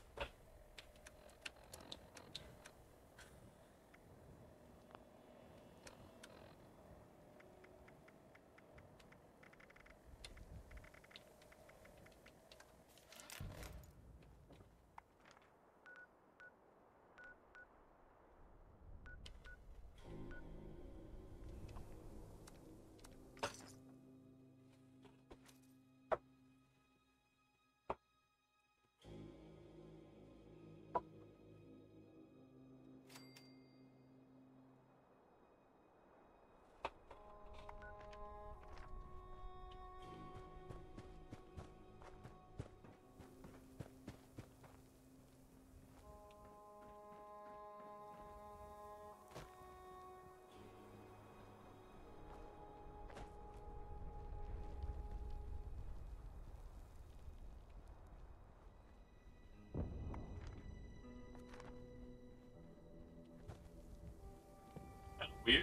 Weird.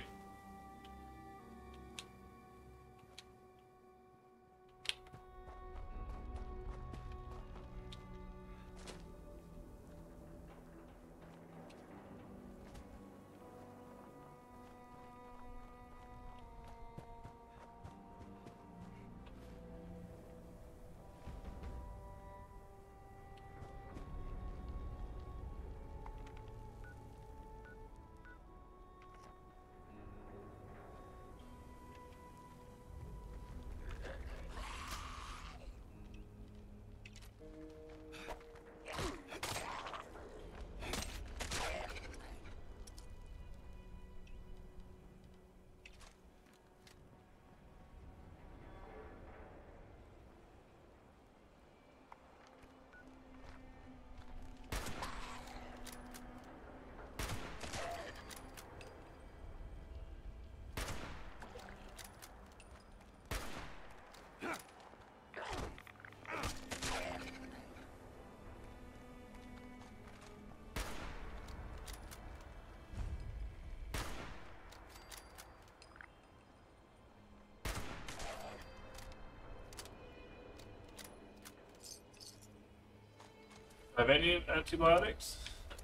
Have any antibiotics?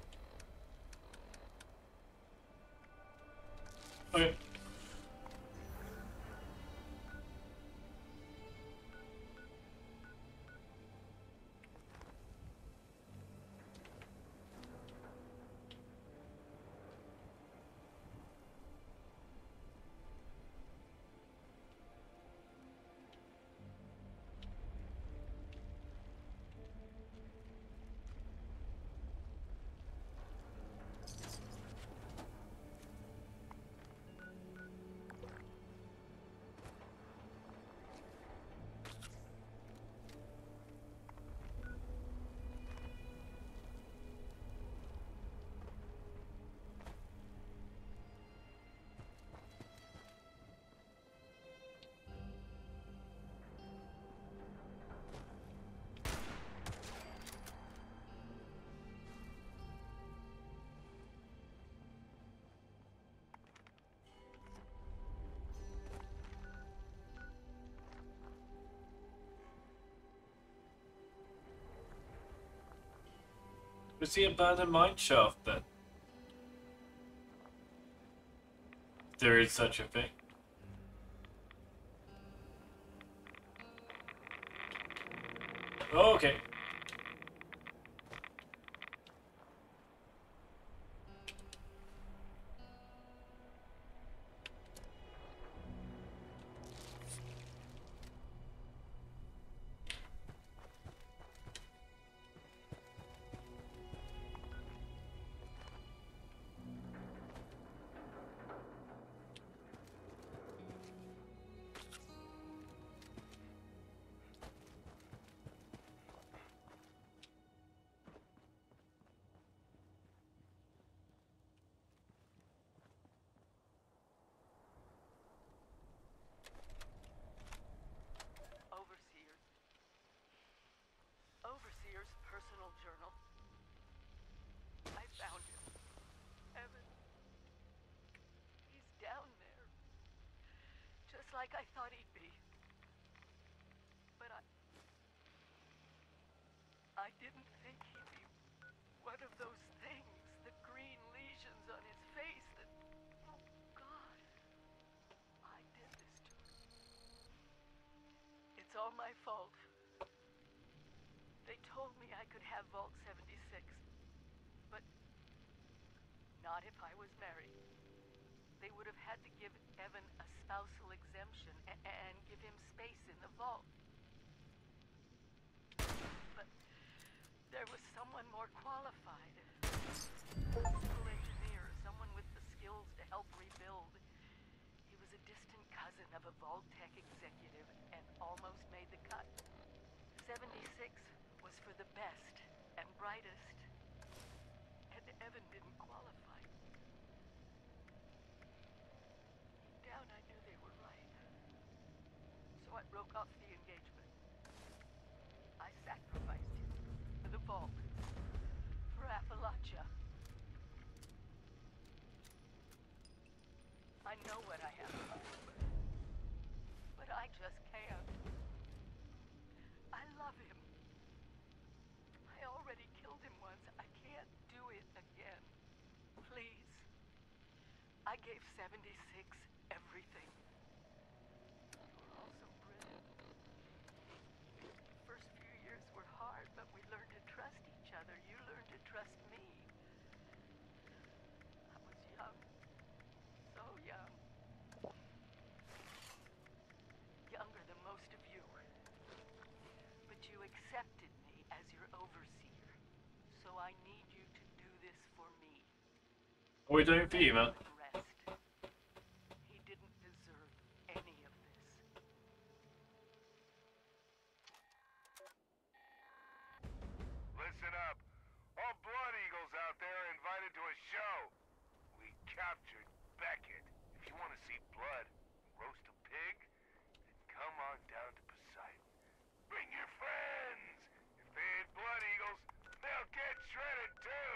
Okay. It's the abandoned mine shaft then. There is such a thing. Oh, okay. like I thought he'd be. But I... I didn't think he'd be one of those things, the green lesions on his face that... Oh, God. I did this to him. It's all my fault. They told me I could have Vault seventy-six, but not if I was married. They would have had to give Evan a spousal exemption a and give him space in the vault. But there was someone more qualified. A civil engineer, someone with the skills to help rebuild. He was a distant cousin of a Vault-Tec executive and almost made the cut. seventy-six was for the best and brightest, and Evan didn't qualify. Deep down, I knew they were right. So I broke off the engagement. I sacrificed him for the vault, for Appalachia. I know what I have to do, but I just can't. I love him. I already killed him once. I can't do it again. Please. I gave seventy-six everything. You were all so brilliant. The first few years were hard, but we learned to trust each other. You learned to trust me. I was young. So young. Younger than most of you. But you accepted me as your overseer. So I need you to do this for me. What are we doing for you, man? Rest. He didn't deserve any of this. Listen up. All Blood Eagles out there are invited to a show. We captured Beckett. If you want to see blood, roast a pig, then come on down to Poseidon. Bring your friends. If they ain't Blood Eagles, they'll get shredded too.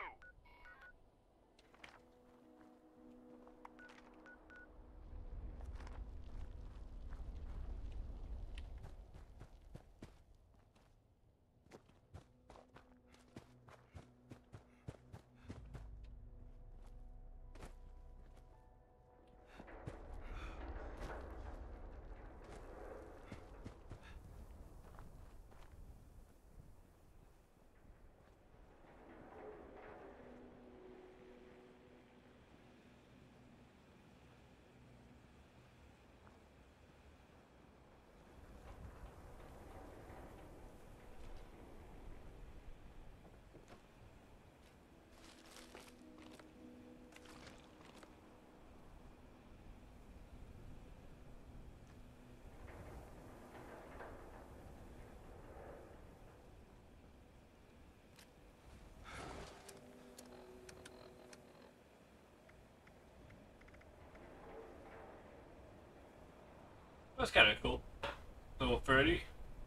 That's kind of cool. Little Freddy.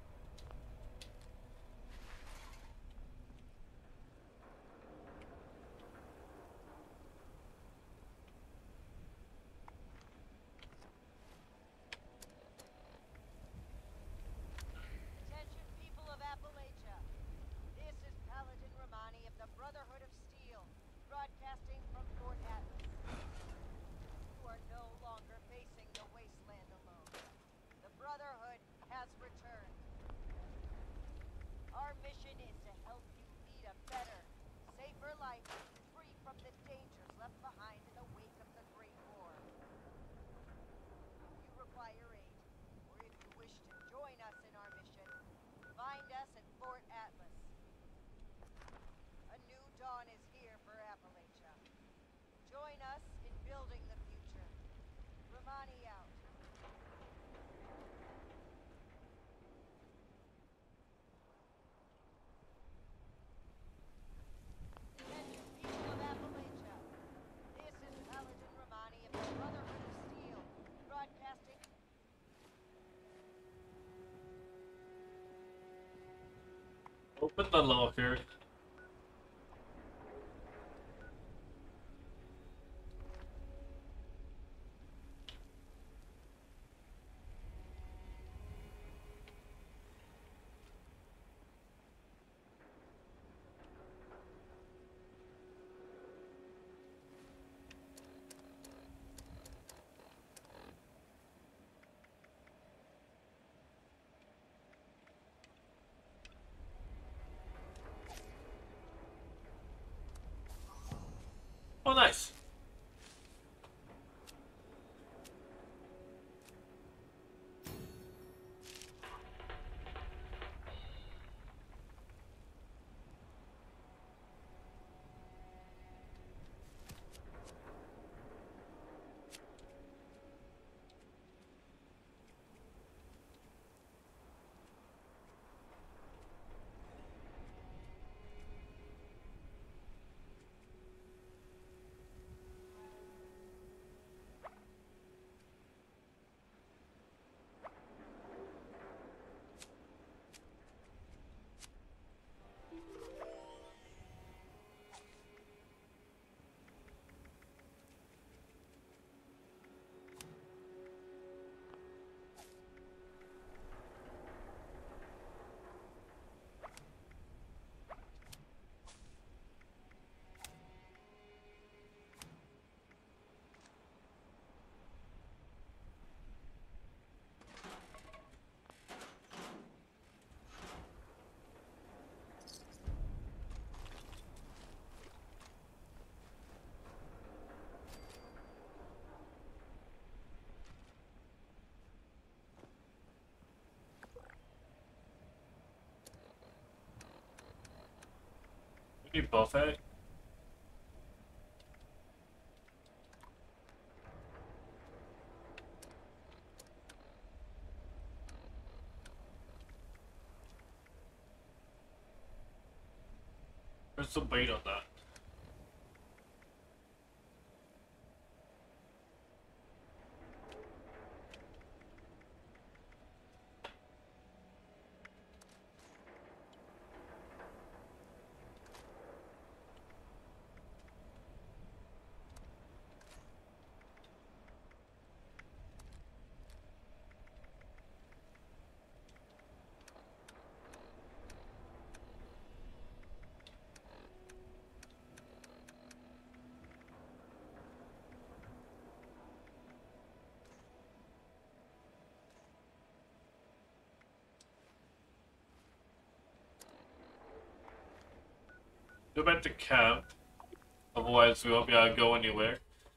Attention, people of Appalachia. This is Paladin Romani of the Brotherhood of Steel, broadcasting from Fort Atlas. You are no longer facing the wasteland alone. The Brotherhood has returned. Our mission is to help you lead a better, safer life, free from the dangers left behind in the wake of the Great War. If you require aid, or if you wish to join us in our mission, find us at Fort Atlas. A new dawn is here for Appalachia. Join us in building the future. Romani out. Attention, people of Appalachia. This is Paladin Romani of the Brotherhood of Steel, broadcasting. Open the locker. Oh, nice. You buffet? There's some bait on that. Go back to camp. Otherwise, we won't be able to go anywhere.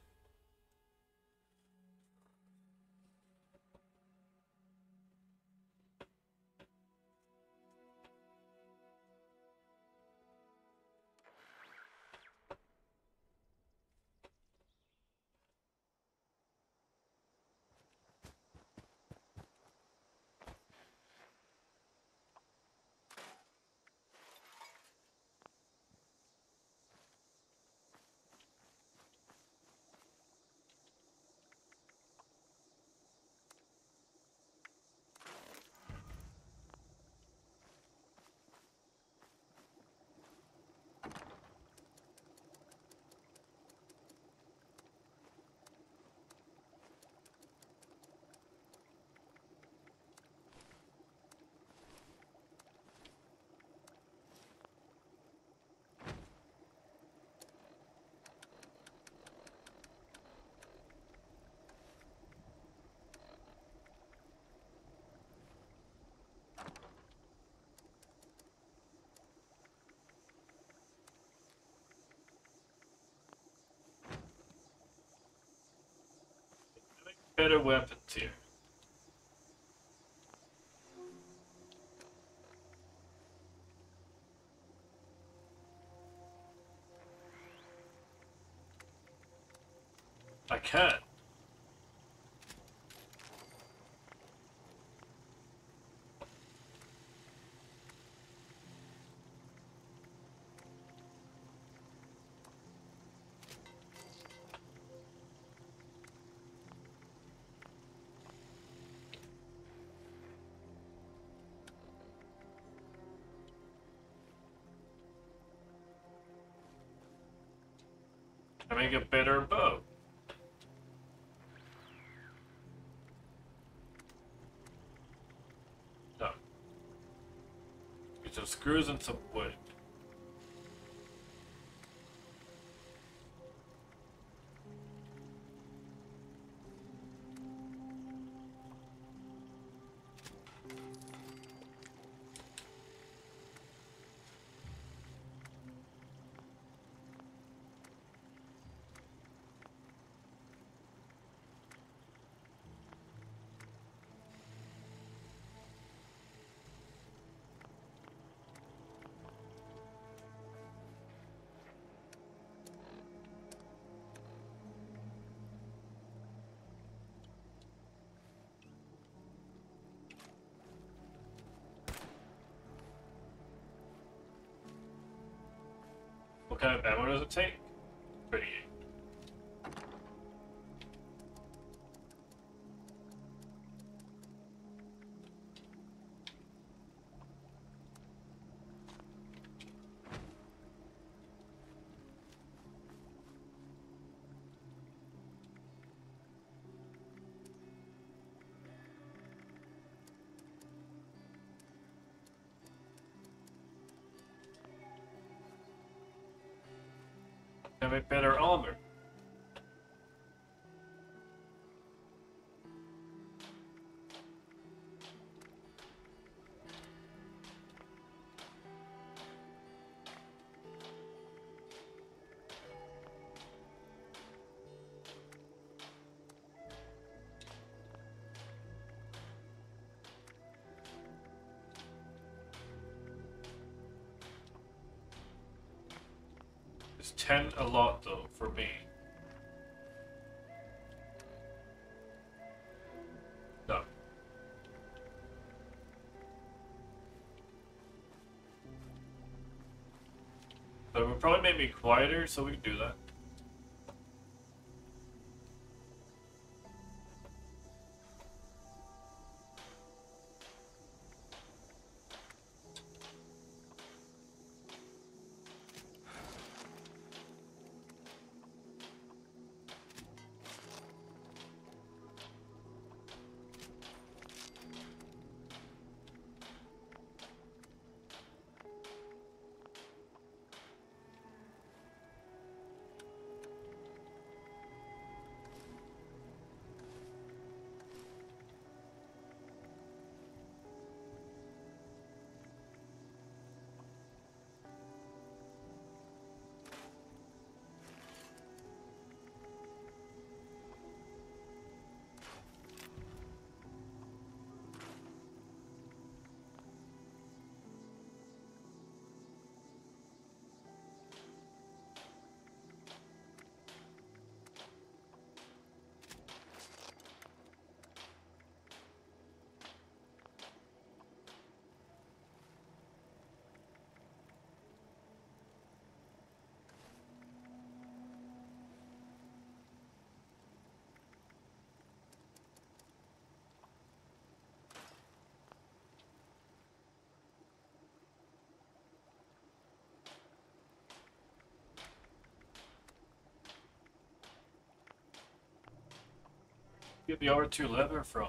Better weapons here. I can't. I make a better bow. No. Get some screws and some wood. kind of ammo does it take? Pretty. Have a better armor. Is ten a lot though for me? No. But it would probably make me quieter, so we can do that. Get the R two lever from.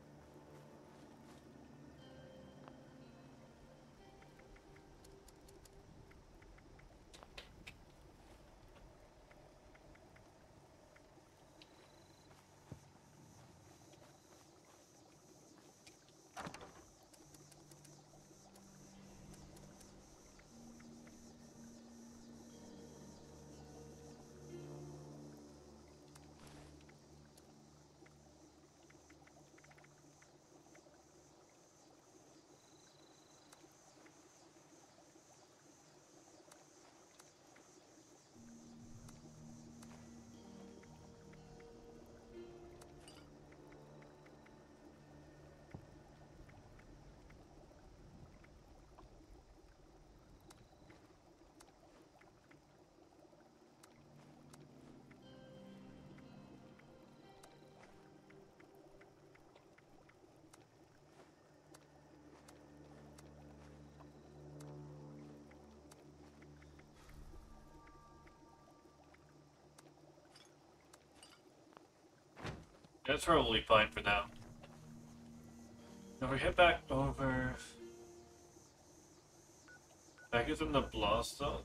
That's probably fine for now. Now we head back over. That gives them the blast zone.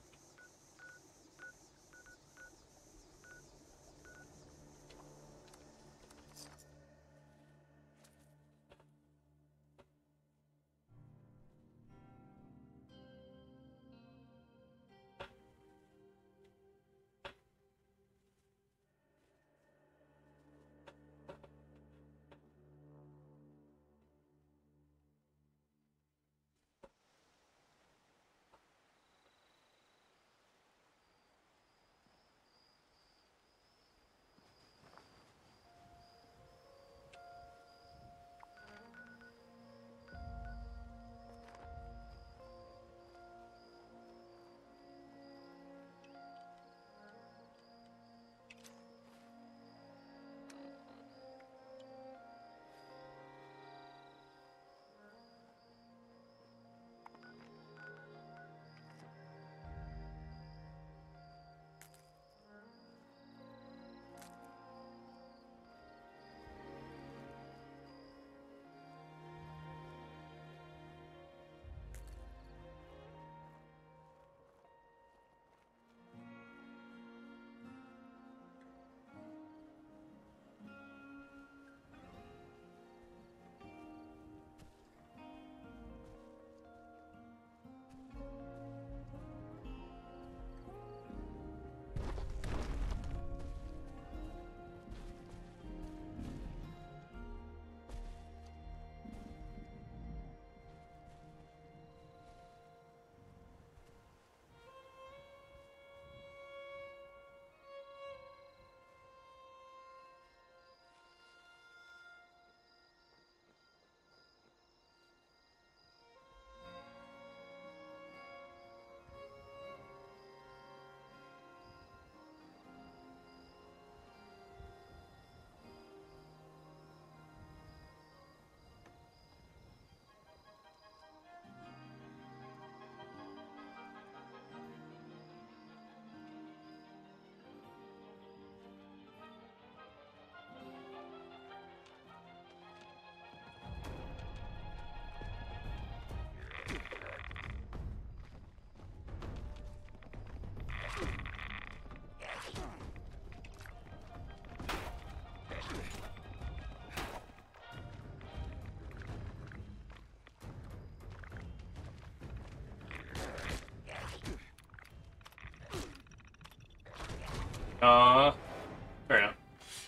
Uh, fair enough.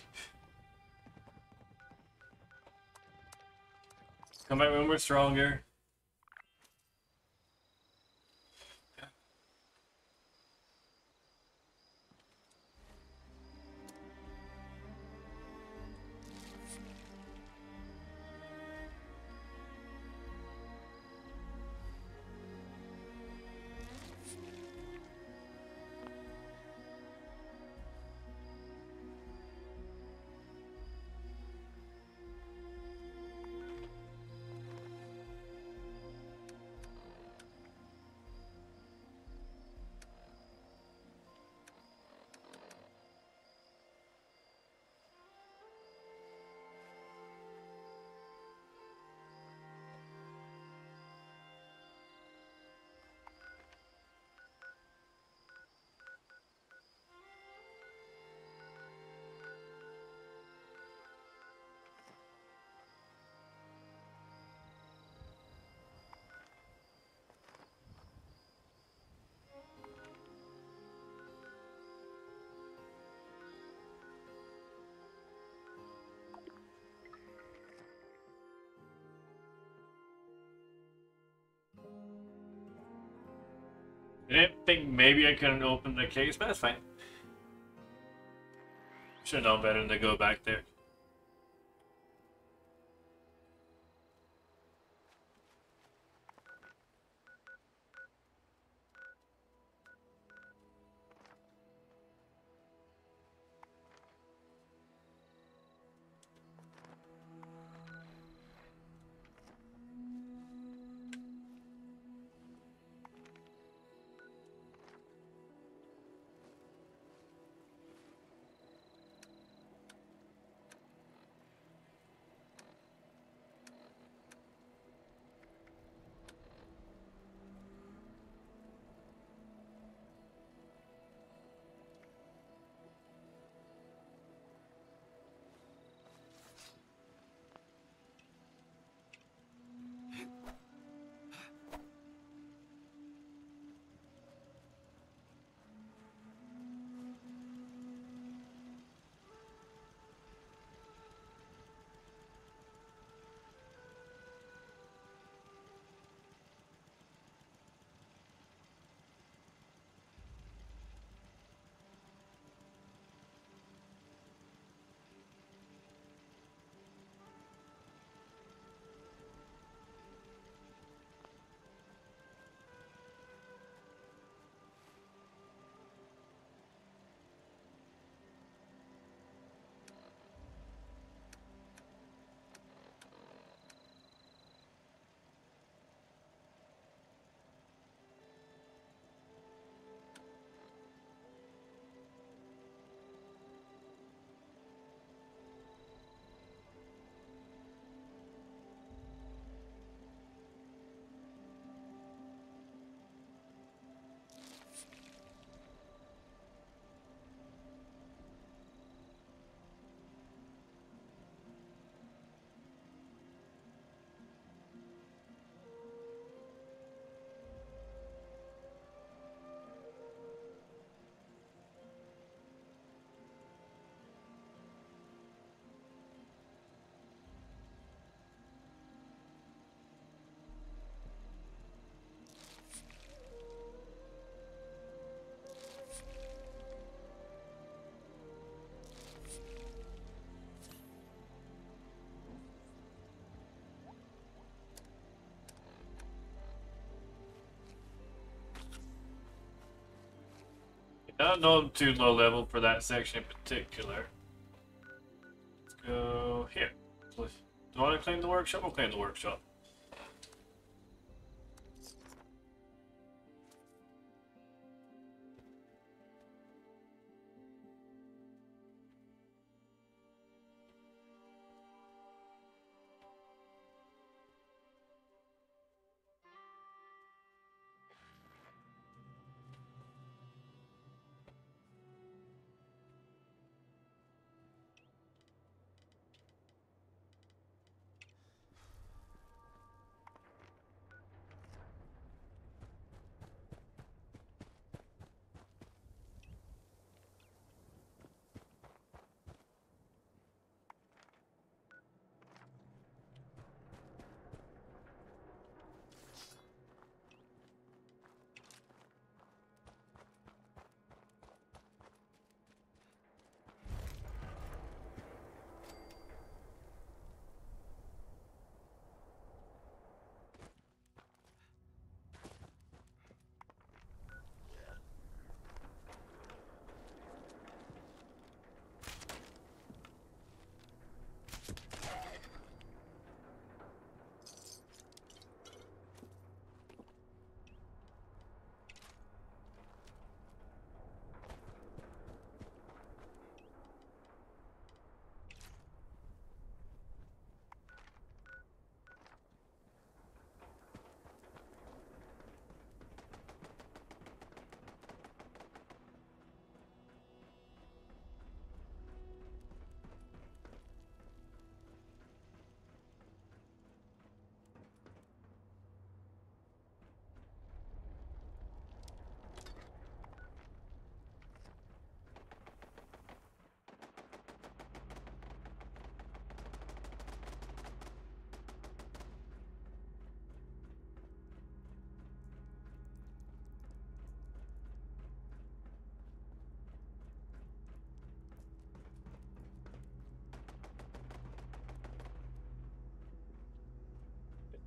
Come back when we're stronger. I didn't think maybe I couldn't open the case, but that's fine. Should know better than to go back there. I don't know I'm too low level for that section in particular. Let's go here. Do I want to claim the workshop? We'll claim the workshop.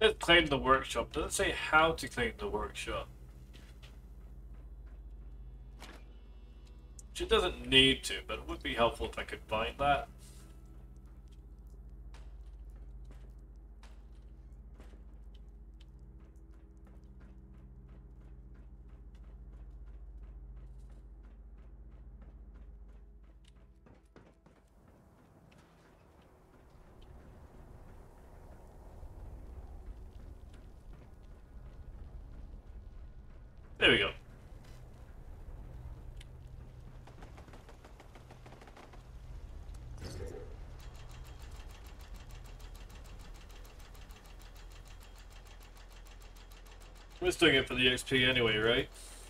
Let's claim the workshop. Doesn't say how to claim the workshop. Which it doesn't need to, but it would be helpful if I could find that. There we go. We're still getting for the X P anyway, right?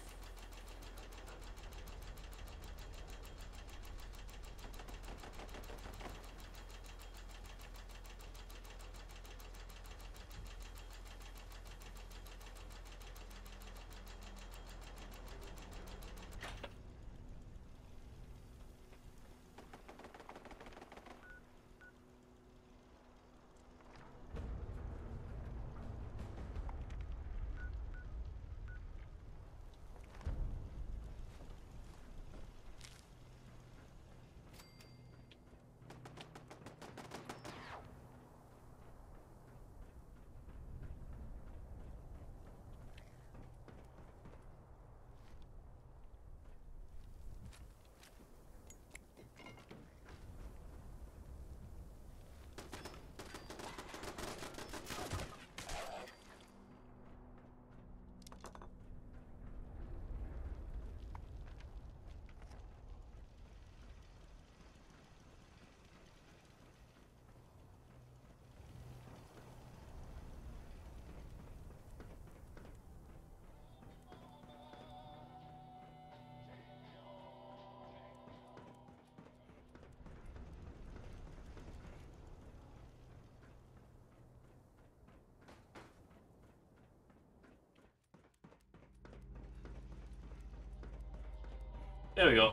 There we go.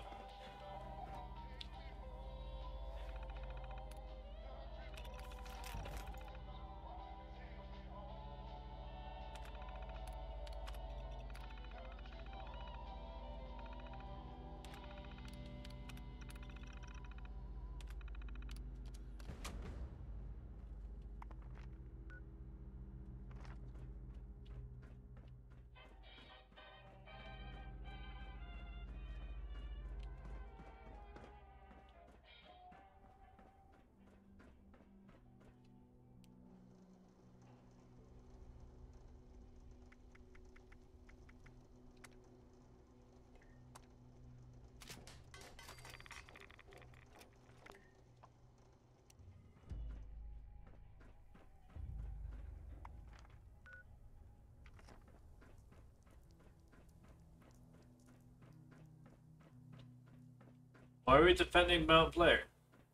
Why are we defending Mount Blair?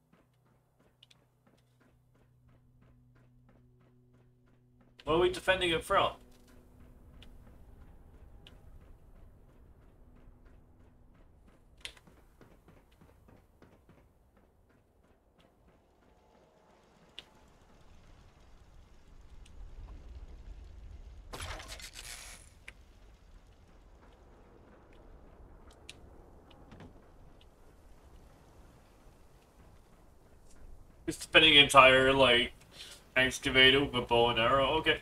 Where are we defending it from? It's defending an entire, like, excavator with a bow and arrow. Okay.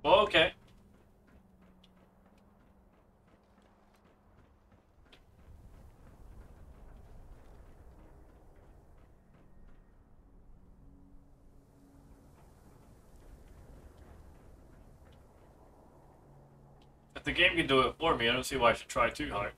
Well, okay. If the game can do it for me, I don't see why I should try too hard.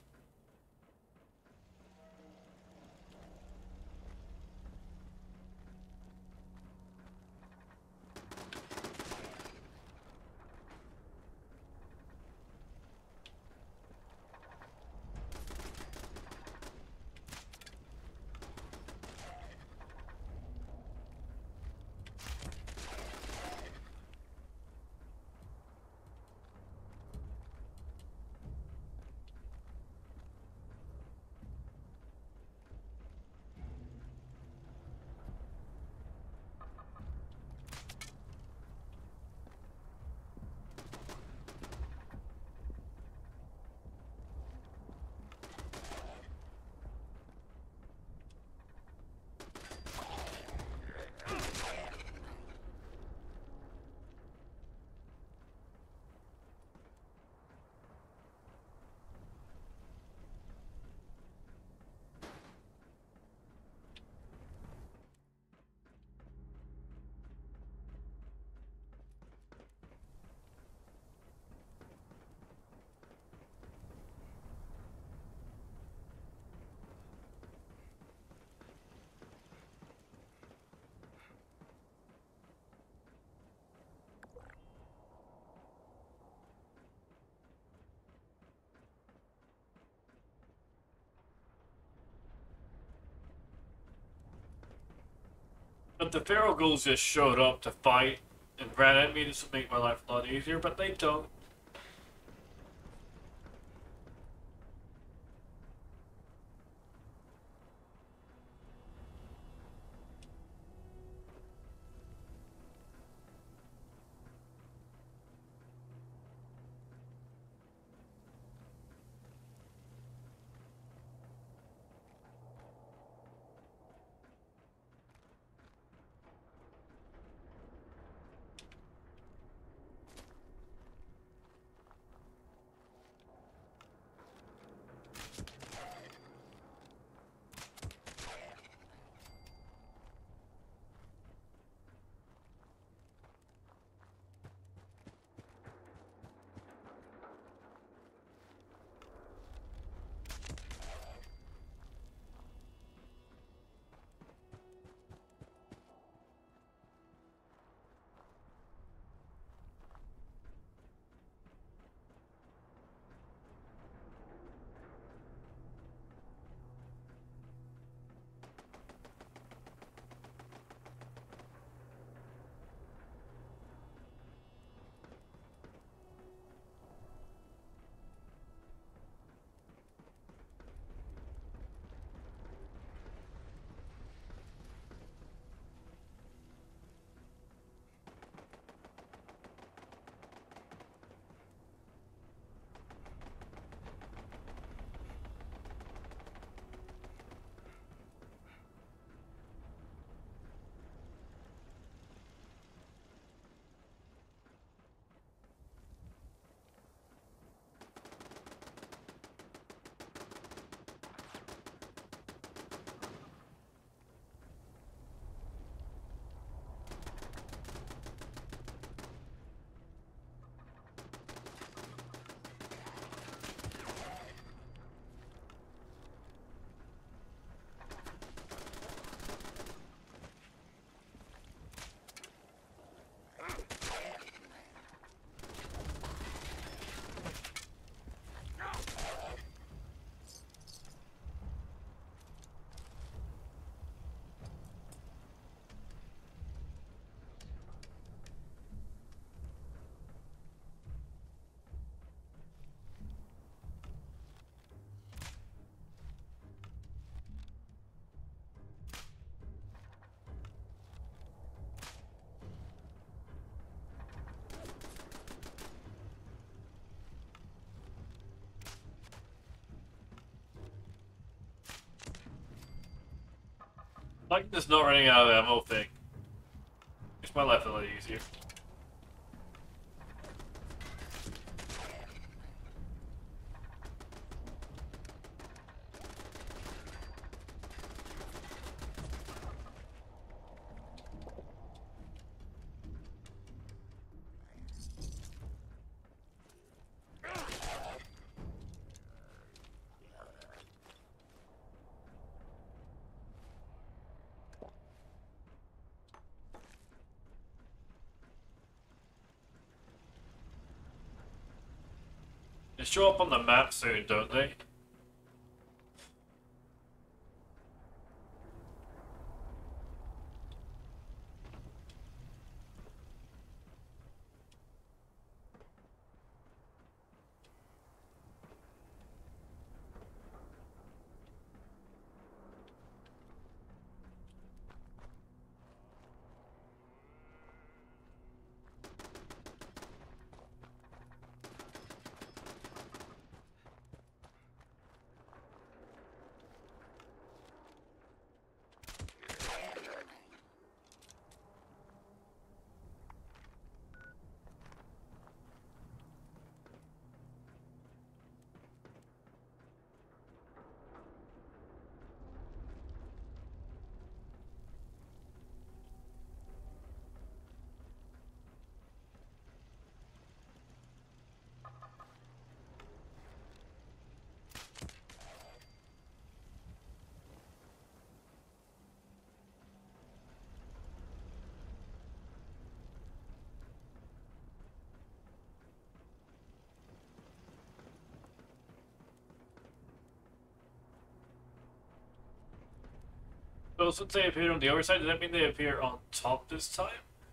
But the Feral Ghouls just showed up to fight and ran at me. This would make my life a lot easier, but they don't. Like this not running out of ammo thing. Makes my life a lot easier. They show up on the map soon, don't they? So since they appeared on the overside, does that mean they appear on top this time?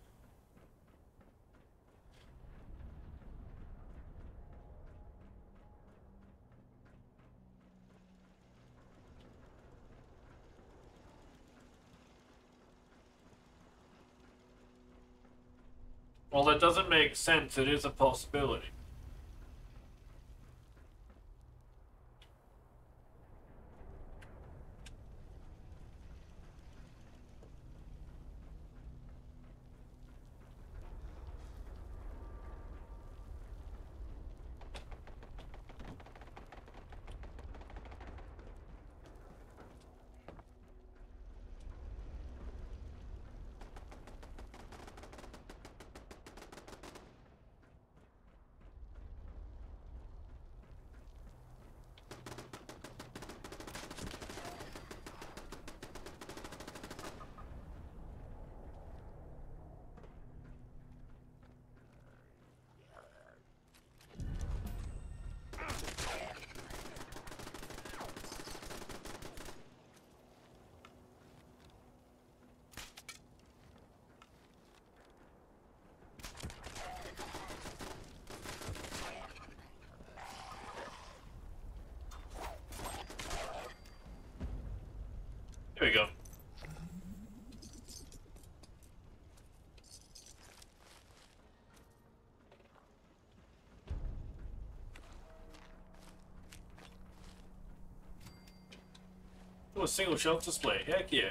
Well, that doesn't make sense. It is a possibility. Here we go. Oh, a single shelf display. Heck yeah.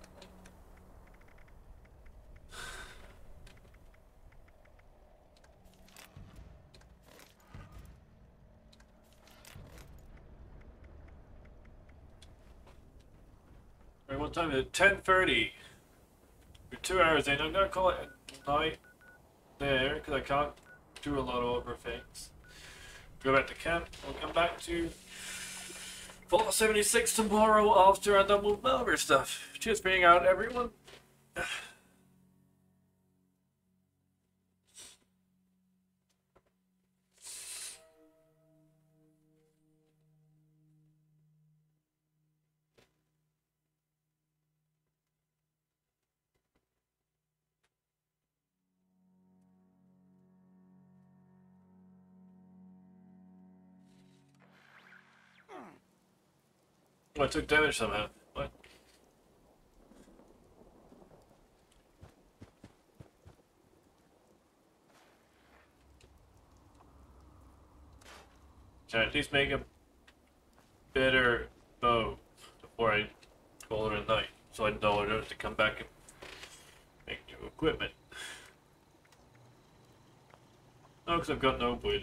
Alright, what time is it? ten thirty. We're two hours in. I'm gonna call it a night there, because I can't do a lot of other things. Go back to camp. We'll come back to Fallout seventy-six tomorrow after I'm done with Malware stuff. Cheers for being out, everyone. Oh, I took damage somehow. What? Can I at least make a better bow before I call it a night, so I know I don't have to come back and make new equipment? No, because I've got no wood.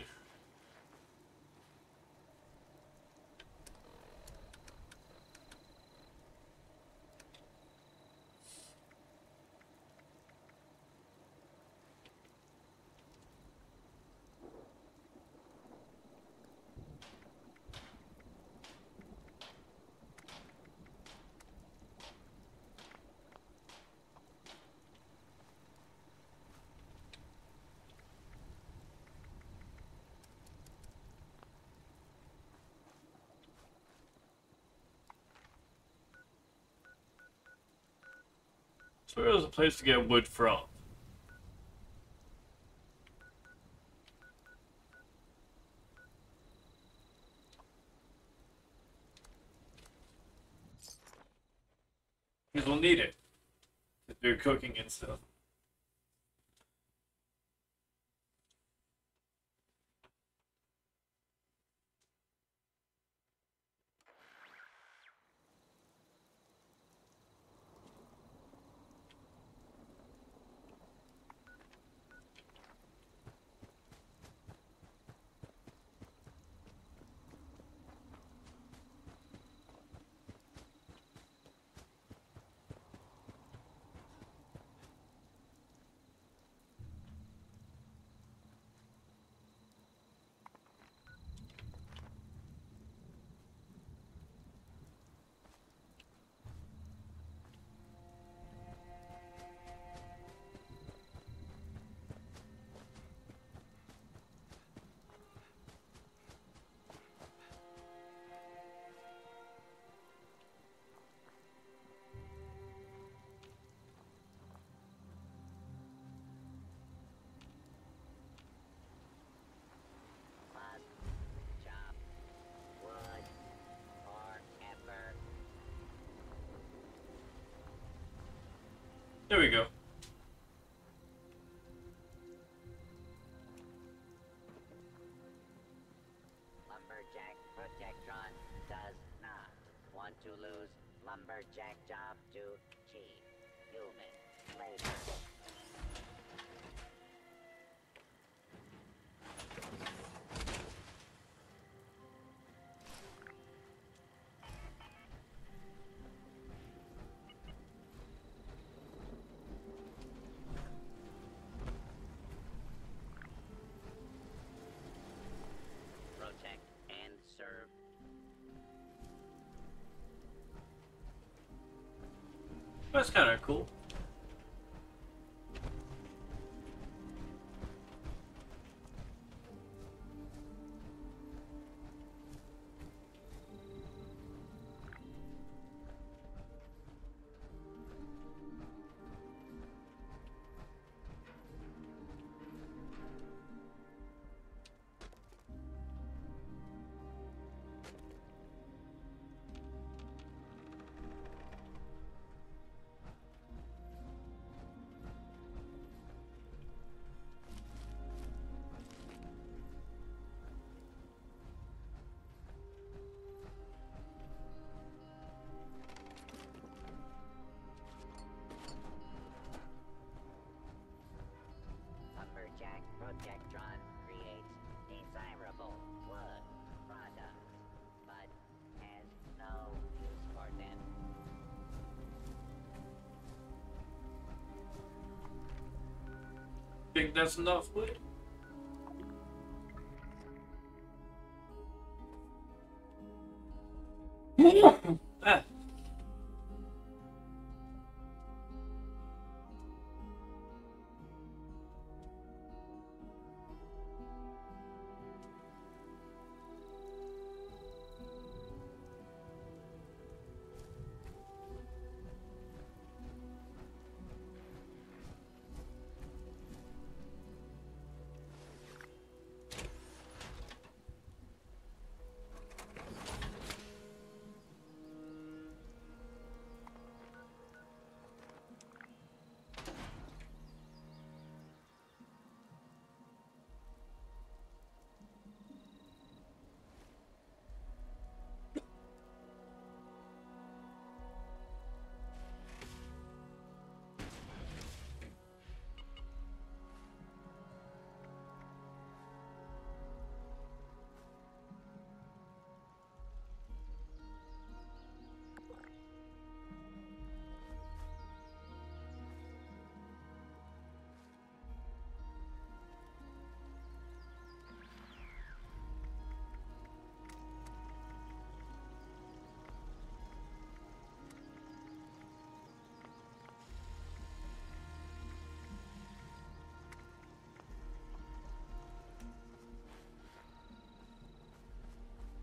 So there's a place to get wood from. Because we'll need it to do cooking and stuff. Chop wood forever. There we go. Lumberjack Protectron does not want to lose lumberjack job to cheap human labor. Protect and serve. That's kind of cool. Lumberjack Protectron creates desirable wood products, but has no use for them. Think that's enough wood? Ah.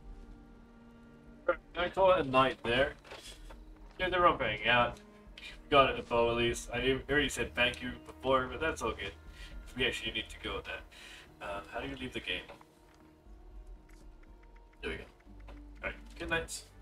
I call it a night there. Give the rope hanging out. got it, Bo, at least. I already said thank you before, but that's all good. We actually need to go with that. Uh, how do you leave the game? There we go. Alright, good night.